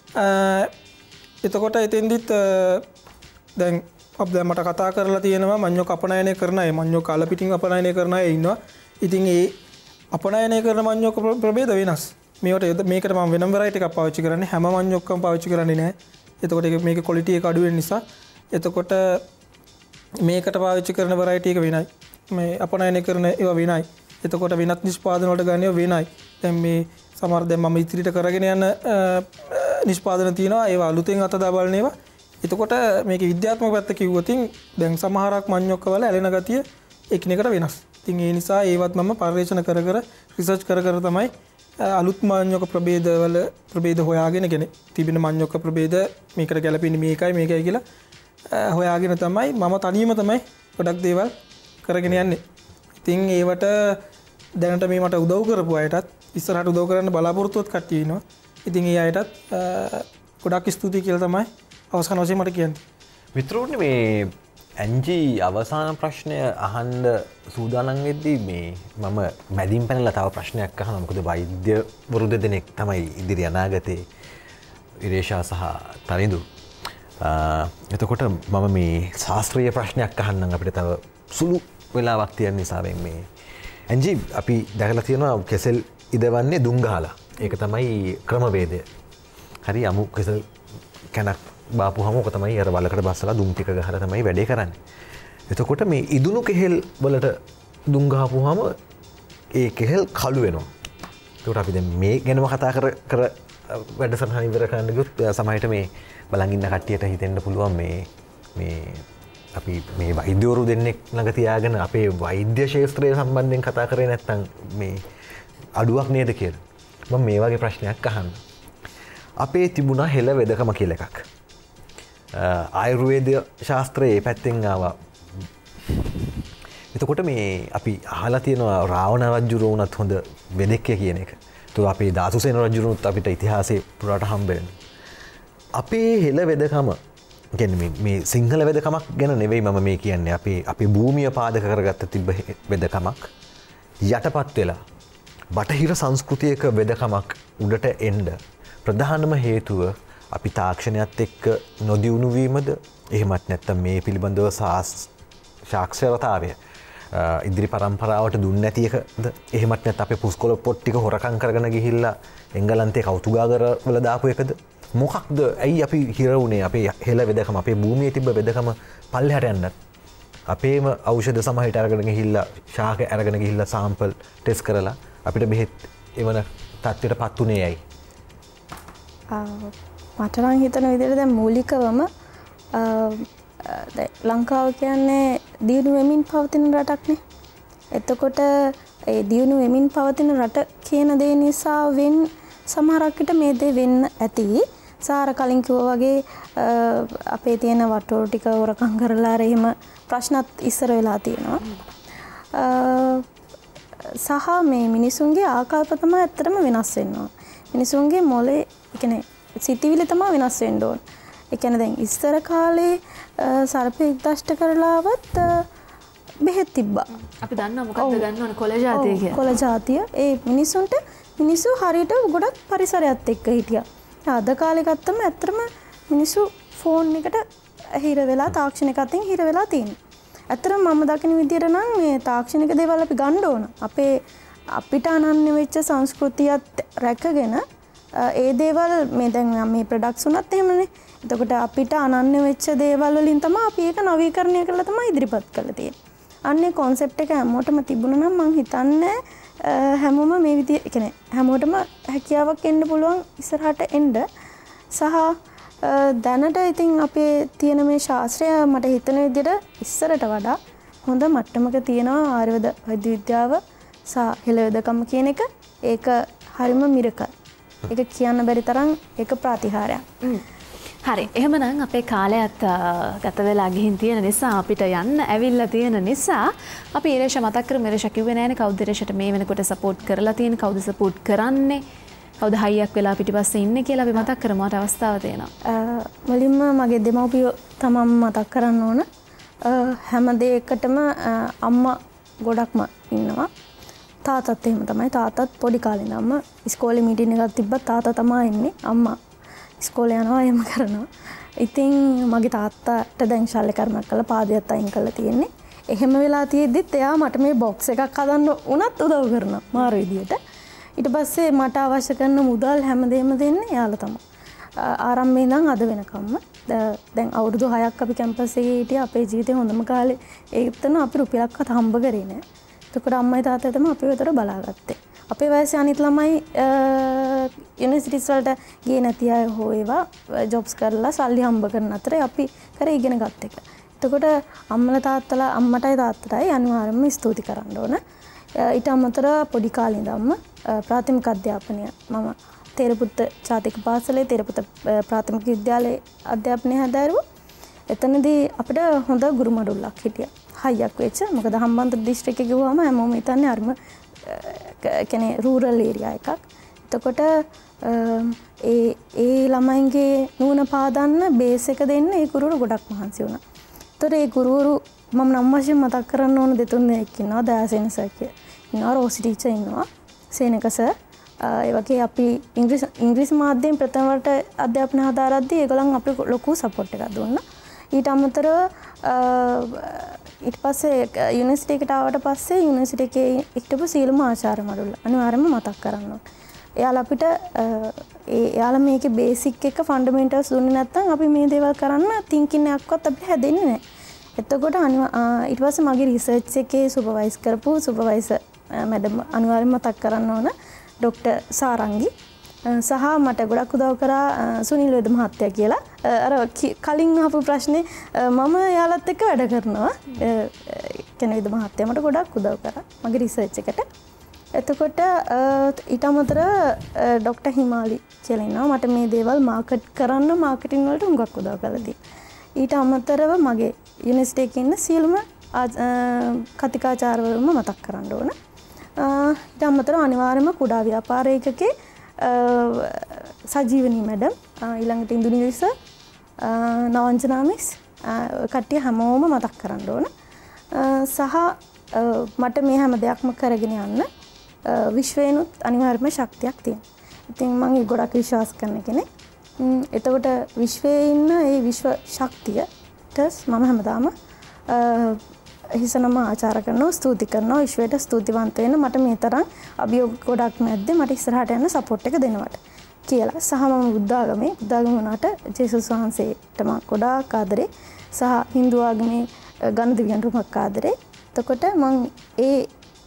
එතකොට එතෙන්දිත් දැන් අප දැන් මට කතා කරලා තියෙනවා මඤ්ඤොක් අපනයනය කරන අය මඤ්ඤොක් කාල පිටින් අපනයනය කරන අය ඉන්නවා. ඉතින් ඒ අපනයනය කරන මඤ්ඤොක් ප්‍රභේද වෙනස්. මේකට මම වෙනම වෙරයිටි එකක් පාවිච්චි කරන්නේ හැම මඤ්ඤොක්කම පාවිච්චි කරන්නේ නැහැ. එතකොට මේකේ ක්වොලිටි එක අඩු වෙන නිසා එතකොට මේකට පාවිච්චි කරන වෙරයිටි එක වෙනයි. මේ අපනයනය කරන ඒවා වෙනයි. එතකොට වෙනත් නිෂ්පාදන වලට ගන්න ඒවා වෙනයි. දැන් මේ සමහර දැන් මම ඉදිරියට කරගෙන යන නිෂ්පාදන තියෙනවා ඒවා අලුතෙන් අතදා බලන ඒවා. එතකොට මේක විද්‍යාත්මක පැත්ත කිව්වොත් දැන් සමහරක් මඤ්ඤොක්ක වල ඇලෙන ගතිය එකිනෙකට වෙනස්. ඉතින් ඒ නිසා ඒවත් මම පරිශන කර රිසර්ච් කර තමයි අලුත් මඤ්ඤොක්ක ප්‍රභේද හොයාගෙන තිබෙන මඤ්ඤොක්ක ප්‍රභේද මේකට ගැලපෙන්නේ මේකයි කියලා හොයාගෙන තමයි මම තනියම තමයි ගොඩක් දේවල් කරගෙන යන්නේ. ඉතින් ඒවට දැනට මේ මට උදව් කරපු අයටත් ඉස්සරහට උදව් කරන්න බලාපොරොත්තුවත් කට්ටිය ඉන්නවා. ඉතින් ඒ අයටත් ගොඩක් ස්තුතියි කියලා තමයි අවසාන වශයෙන් මට කියන්න. මිත්‍රෝනි මේ ඇන්ජි අවසාන ප්‍රශ්නය අහන්න සූදානම් වෙද්දී මේ මම මැදින් පැනලා තව ප්‍රශ්නයක් අහනවා. මොකද වෛද්‍යවරු දෙදෙනෙක් තමයි ඉදිරි අනාගතේ ඉරේෂා සහ තරිඳු. එතකොට මම මේ ශාස්ත්‍රීය ප්‍රශ්නයක් අහන්නම් අපිට තව සුළු වෙලාවක් තියෙන නිසා මේ ඇන්ජි අපි දැකලා තියෙනවා කෙසෙල් ඉදවන්නේ දුම් ගහලා. ඒක තමයි ක්‍රමවේදය. හරි අමු කෙසෙල් කනක් බාපුවම ඔක තමයි අර වලකට බස්සලා දුම් ටික ගහලා තමයි වැඩේ කරන්නේ. එතකොට මේ ඉදුණු කෙහෙල් වලට දුම් ගහපුවාම ඒ කෙහෙල් කළු වෙනවා. ඒකට අපි දැන් මේ ගැනම කතා කර වැඩසටහන ඉවර කරන්න ගියොත් සමහරට මේ බලන් ඉන්න කට්ටියට හිතෙන්න පුළුවන් මේ අපි මේ වෛද්‍යවරු දෙන්නෙක් ළඟ තියාගෙන අපේ වෛද්‍ය ශාස්ත්‍රය සම්බන්ධයෙන් කතා කරේ නැත්නම් මේ අඩුවක් නේද කියලා. මම මේ වගේ ප්‍රශ්නයක් අහන්න. අපේ තිබුණා හෙළ වෙදකම කියලා එකක්. ආයුර්වේද ශාස්ත්‍රයේ පැත්තෙන් ආවා. එතකොට මේ අපි අහලා තියෙනවා රාවණ රජුරෝ උනත් හොඳ වෙදෙක්ය කියන එක. તો අපේ දාසුසේන රජුරුත් අපිට ඉතිහාසයේ පුරාට හම්බ වෙනවා. අපේ හෙළ වෙදකම කියන්නේ මේ සිංහල වෙදකමක් ගැන නෙවෙයි මම මේ කියන්නේ. අපේ භූමිය පාදක කරගත්ත තිබ්බ වෙදකමක් යටපත් වෙලා බටහිර සංස්කෘතියක වෙදකමක් උඩට එන්න ප්‍රධානම හේතුව අපි තාක්ෂණයත් එක්ක නොදියුණු වීමද එහෙමත් නැත්නම් මේ පිළිබඳව සාක්ෂරතාවය ඉදිරි පරම්පරාවට දුන්නේ නැති එකද එහෙමත් නැත්නම් අපේ පුස්කොළ පොත් ටික හොරකම් කරගෙන ගිහිල්ලා එංගලන්තේ කෞතුකාගාර වල දාපු එකද මොකක්ද ඇයි අපි හිර වුණේ අපේ හෙළ වෙදකම අපේ භූමියේ තිබ්බ වෙදකම පල්ලෙහාට යන්නත් අපේම ඖෂධ සමහිත අරගෙන ගිහිල්ලා ශාක අරගෙන ගිහිල්ලා සාම්පල් ටෙස්ට් කරලා අපිට බෙහෙත් එවන තත්ත්වයටපත් උනේ ඇයි මට නම් හිතන විදිහට දැන් මූලිකවම ලංකාව කියන්නේ දියුණු වෙමින් පවතින රටක්නේ. එතකොට ඒ දියුණු වෙමින් පවතින රට කියන දේ නිසා සමහරක් විට මේ දේ වෙන්න ඇති. සාර කලින් කිව්වා වගේ අපේ තියෙන වටෝරු ටික හොරකම් කරලා එහෙම ප්‍රශ්නත් ඉස්සර වෙලා තියෙනවා. සහ මේ මිනිසුන්ගේ ආකල්ප තමයි ඇත්තටම වෙනස් වෙනවා. මිනිසුන්ගේ මොලේ කියන්නේ සිතිවිලි තමයි වෙනස් වෙන්න ඕන. ඒ කියන්නේ දැන් ඉස්සර කාලේ සර්පෙක් දෂ්ට කරලාවත් බෙහෙත් තිබ්බා. අපි දන්නවා මොකක්ද ගන්න ඕන කොළ ජාතිය කියලා. කොළ ජාතිය ඒ මිනිස්සු හරියට ගොඩක් පරිසරයත් එක්ක හිටියා. අද කාලේ ගත්තම ඇත්තටම මිනිස්සු ෆෝන් එකට හිර වෙලා තාක්ෂණික අතින් හිර වෙලා තියෙනවා. ඇත්තටම මම දකින විදියට නම් මේ තාක්ෂණික දේවල් අපි ගන්න ඕන. අපිට අනන්‍ය වෙච්ච සංස්කෘතියත් රැකගෙන ඒ දේවල් මේ දැන් මේ ප්‍රොඩක්ට්ස් උනත් එහෙමනේ. එතකොට අපිට අනන්‍ය වෙච්ච දේවල් වලින් තමයි අපි ඒක නවීකරණය කරලා තමයි ඉදිරිපත් කරලා තියෙන්නේ. අන්නේ concept එක හැමෝටම තිබුණා නම් මම හිතන්නේ හැමෝම මේ විදිය කියන්නේ හැමෝටම හැකියාවක් එන්න පුළුවන් ඉස්සරහට එන්න. සහ දැනට ඉතින් අපේ තියෙන මේ ශාස්ත්‍රය මට හිතන විදියට ඉස්සරට වඩා හොඳ මට්ටමක තියෙනවා ආයුර්වේද වෛද්‍ය විද්‍යාව සහ හෙළවෙදකම කියන එක. ඒක හරිම මිරකල්. ඒක කියන්න බැරි තරම් ඒක ප්‍රතිහාරයක්. හරි. එහෙමනම් අපේ කාලයත් ගත වෙලා ගිහින් තියෙන නිසා අපිට යන්න ඇවිල්ලා තියෙන නිසා අපි ඉරේෂා මතක් කරමු. ඉරේෂා කිව්වේ නෑනේ කවුද ඉරේෂාට මේ වෙනකොට සපෝට් කරලා තියෙන්නේ, කවුද සපෝට් කරන්නේ, කවුද හයියක් වෙලා පිටිපස්සේ ඉන්නේ කියලා අපි මතක් කරමු. මට අවස්ථාව තියෙනවා. මුලින්ම මගේ දෙමව්පියෝ තමම මතක් කරන්න ඕන. හැම දෙයකටම අම්මා ගොඩක්ම ඉන්නවා. තාත්තත් එහෙම තමයි. තාත්තත් පොඩි කාලේ ඉඳන්ම ඉස්කෝලේ මීටින් එකක් තිබ්බත් තාත්තා තමයි ඉන්නේ. අම්මා ඉස්කෝලේ යනවා එහෙම කරනවා. ඉතින් මගේ තාත්තාට දැන් ශල්‍ය කර්මයක් කළා පාදයට අයින් කරලා තියෙන්නේ. එහෙම වෙලා තියෙද්දිත් එයා මට මේ බොක්ස් එකක් හදන්න උනත් උදව් කරනවා මාරු විදියට. ඊට පස්සේ මට අවශ්‍ය කරන මුදල් හැමදේම දෙන්නේ එයාලා තමයි. ආරම්භයේ ඉඳන් අද වෙනකම්ම දැන් අවුරුදු 6ක් අපි කැම්පස් එකේ හිටියා. අපේ ජීවිතේ හොඳම කාලේ ඒකතන අපි රුපියලක්වත් හම්බ කරේ නෑ. එතකොට අම්මයි තාත්තයි තමයි අපේ විතර බලාගත්තේ. අපේ වයසේ අනිත් ළමයි යුනිවර්සිටිස් වලට ගියේ නැති අය හෝ ඒවා ජොබ්ස් කරලා සල්ලි හම්බ කරන අතරේ අපි කරේ ඉගෙන ගත්ත එක. එතකොට අම්මලා තාත්තලා අම්මටයි තාත්තටයි අනිවාර්යයෙන්ම ස්තුති කරන්න ඕන. ඊට අමතරව පොඩි කාලේ ඉඳන්ම ප්‍රාථමික අධ්‍යාපනය මම තේරපුත්ත ජාතික පාසලේ තේරපුත්ත ප්‍රාථමික විද්‍යාලයේ අධ්‍යාපනය හැදෑරුවා. එතනදී අපිට හොඳ ගුරු මඩුල්ලක් හිටියා. හයියක් වෙච්ච. මොකද හම්බන්තොට දිස්ත්‍රික්කේ ගිහුවම හැමෝම හිතන්නේ අරම කියන්නේ රූරල් ඒරියා එකක්. එතකොට ඒ ළමයින්ගේ නුවණ පාදන්න බේස් එක දෙන්න ඒ ගුරුවරු ගොඩක් මහන්සි වුණා. ඒතර ඒ ගුරුවරු මම නම් වශයෙන් මතක් කරන්න ඕන දෙතුන් දෙනෙක් ඉන්නවා. දයාසේන සර් ඉන්නවා. රෝසි ටීචර් ඉන්නවා. සේනක සර් ඒ වගේ අපි ඉංග්‍රීසි මාධ්‍යයෙන් ප්‍රථම වරට අධ්‍යාපනය හදාරද්දී ඒගොල්ලන් අපිට ලොකු සපෝට් එකක් දුන්නා. ඊට අමතරව ඊට පස්සේ යුනිවර්සිටි එකට ආවට පස්සේ යුනිවර්සිටි එකේ හිටපු සීලම ආචාර්ය මඩුල්ල අනිවාර්යයෙන්ම මතක් කරන්න ඕනේ. එයාලා අපිට එයාලා මේකේ බේසික් එක ෆන්ඩමෙන්ටල්ස් දුන්නේ නැත්නම් අපි මේ දේවල් කරන්න තින්කින් එකක්වත් අපිට හැදෙන්නේ නැහැ. එතකොට ඊට පස්සේ මගේ රිසර්ච් එකේ සුපර්වයිස් කරපු සුපර්වයිසර් මැඩම් අනිවාර්යයෙන්ම මතක් කරන්න ඕන ඩොක්ටර් සාරංගි සහ මට ගොඩක් උදව් කරා සුනිල් වේද මහත්තයා කියලා. අර කලින් අහපු ප්‍රශ්නේ මම එයාලත් එක්ක වැඩ කරනවා. කෙනෙක් වේද මහත්තයා මට ගොඩක් උදව් කරා මගේ රිසර්ච් එකට. එතකොට ඊට අමතරව ඩොක්ටර් හිමාලි කියලා ඉන්නවා. මට මේ දේවල් මාකට් කරන්න මාකටිං වලට හුඟක් උදව් කළා තියෙනවා. ඊට අමතරව මගේ යුනිවර්සිටි එකේ ඉන්න සියලුම කතිකාචාර්යවරුන්ම මතක් කරන්න ඕන. ඊට අමතරව අනිවාර්යයෙන්ම කුඩා ව්‍යාපාර ඒකකේ සජීවනී මැඩම් ඊළඟට ඉන්දුනිල් සර් නවංජනා මිස් කට්ටිය හැමෝම මතක් කරන්න ඕන. සහ මට මේ හැම දෙයක්ම කරගෙන යන්න විශ්වේනුත් අනිවාර්යයෙන්ම ශක්තියක් තියෙනවා. ඉතින් මම ගොඩක් විශ්වාස කරන කෙනෙක්. එතකොට විශ්වයේ ඉන්න ඒ විශ්ව ශක්තියට මම හැමදාම හිසනම ආචාර කරනවා ස්තුති කරනවා විශ්වයට ස්තුතිවන්ත වෙන්න මට මේ තරම් අභියෝග ගොඩක් නැද්ද මට ඉස්සරහට යන්න සපෝට් එක දෙනවට කියලා. සහ මම බුද්ධ ආගම වුණාට ජේසුස් වහන්සේට මම ගොඩාක් ආදරේ සහ හින්දු ආගමේ ගණදිවියන් රුමක් ආදරේ. එතකොට මම ඒ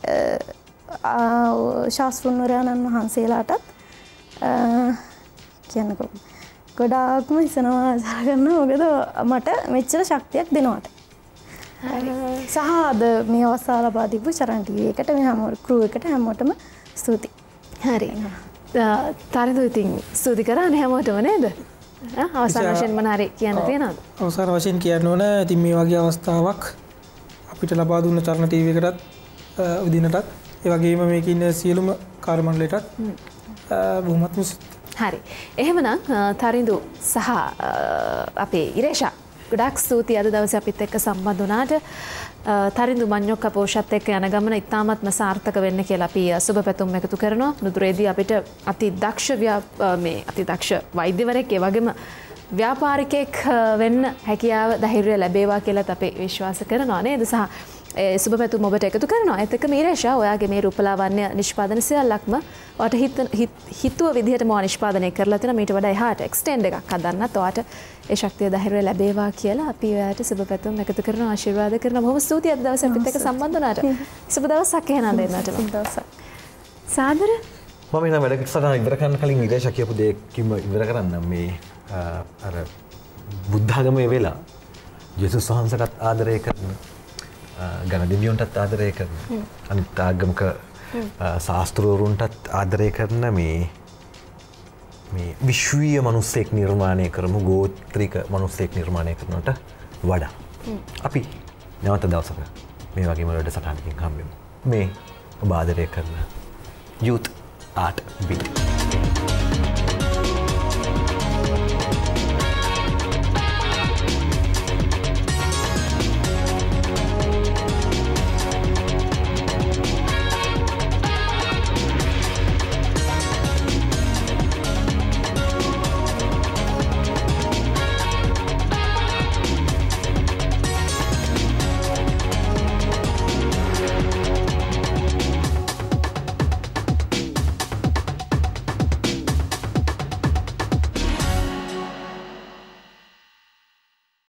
ශාස්ත්‍රඥයන්න් වහන්සේලාටත් කියන්නකෝ ගොඩාක්ම හිසනවා ආචාර කරනවා මොකද මට මෙච්චර ශක්තියක් දෙනවට. සහ අද මේ අවස්ථාව ලබා දීපු චරණ ටීවී එකට මේ හැම ක්‍රූ එකට හැමෝටම ස්තුතියි. හරි. තාරිදු ඉතින් ස්තුති කරන්නේ හැමෝටම නේද? අවසාන වශයෙන් මොන හරි කියන්න තියෙනවද? අවසාන වශයෙන් කියන්න ඕන ඉතින් මේ වගේ අවස්ථාවක් අපිට ලබා දුන්න චරණ ටීවී එකටත් උදිනටත් ඒ වගේම මේකේ ඉන්න සියලුම කාර්ය මණ්ඩලයටත් බොහොමත්ම හරි. එහෙමනම් තාරිදු සහ අපේ ඉරේෂා ගොඩක් ස්තුතියි අද දවසේ අපිත් එක්ක සම්බන්ධ වුණාට. තරිඳු මඤ්ඤොක්ක පෝෂත් එක්ක යන ගමන ඉතාමත්ම සාර්ථක වෙන්න කියලා අපි සුබ පැතුම් එකතු කරනවා. නුදුරේදී අපිට අති දක්ෂ වෛද්‍යවරයෙක් ඒ වගේම ව්‍යාපාරිකයෙක් වෙන්න හැකියාව ධෛර්යය ලැබේවා කියලාත් අපි විශ්වාස කරනවා නේද? සහ සුබ පැතුම් ඔබට එකතු කරනවා. ඒත් එක්ක මීරේෂා ඔයාගේ මේ රූපලාවන්‍ය නිෂ්පාදන සියල්ලක්ම ඔයාට හිතුව විදිහටම ඔයා නිෂ්පාදනය කරලා තියෙනවා. මීට වඩා එහාට එක්ස්ටෙන්ඩ් එකක් හදන්නත් ඔයාට ඒ ශක්තිය ධෛර්යය ලැබේවා කියලා අපි ඔයාට සුබ පැතුම් එකතු කරනවා ආශිර්වාද කරනවා. බොහොම ස්තුතියි අද දවසේ අපිත් එක්ක සම්බන්ධ වුණාට. සුබ දවසක් එහෙනම් දෙන්නට. සුබ දවසක්. සාදර මම එන වැඩ සටහන ඉවර කරන්න කලින් විදේශ කියපු දෙයකින්ම ඉවර කරන්න මේ අර බුද්ධ ආගමේ වෙලා යේසුස් වහන්සේට ආදරය කරන ගණදිවියන්ටත් ආදරය කරන අනිත් ආගමක ශාස්ත්‍රවරුන්ටත් ආදරය කරන මේ විශ්වීය මනුස්සයෙක් නිර්මාණය කරමු ගෝත්‍රික මනුස්සයෙක් නිර්මාණය කරනට වඩා අපි නැවත දවසක මේ වගේම වැඩසටහනකින් හම්බෙමු. මේ ඔබ ආදරය කරන youth art beat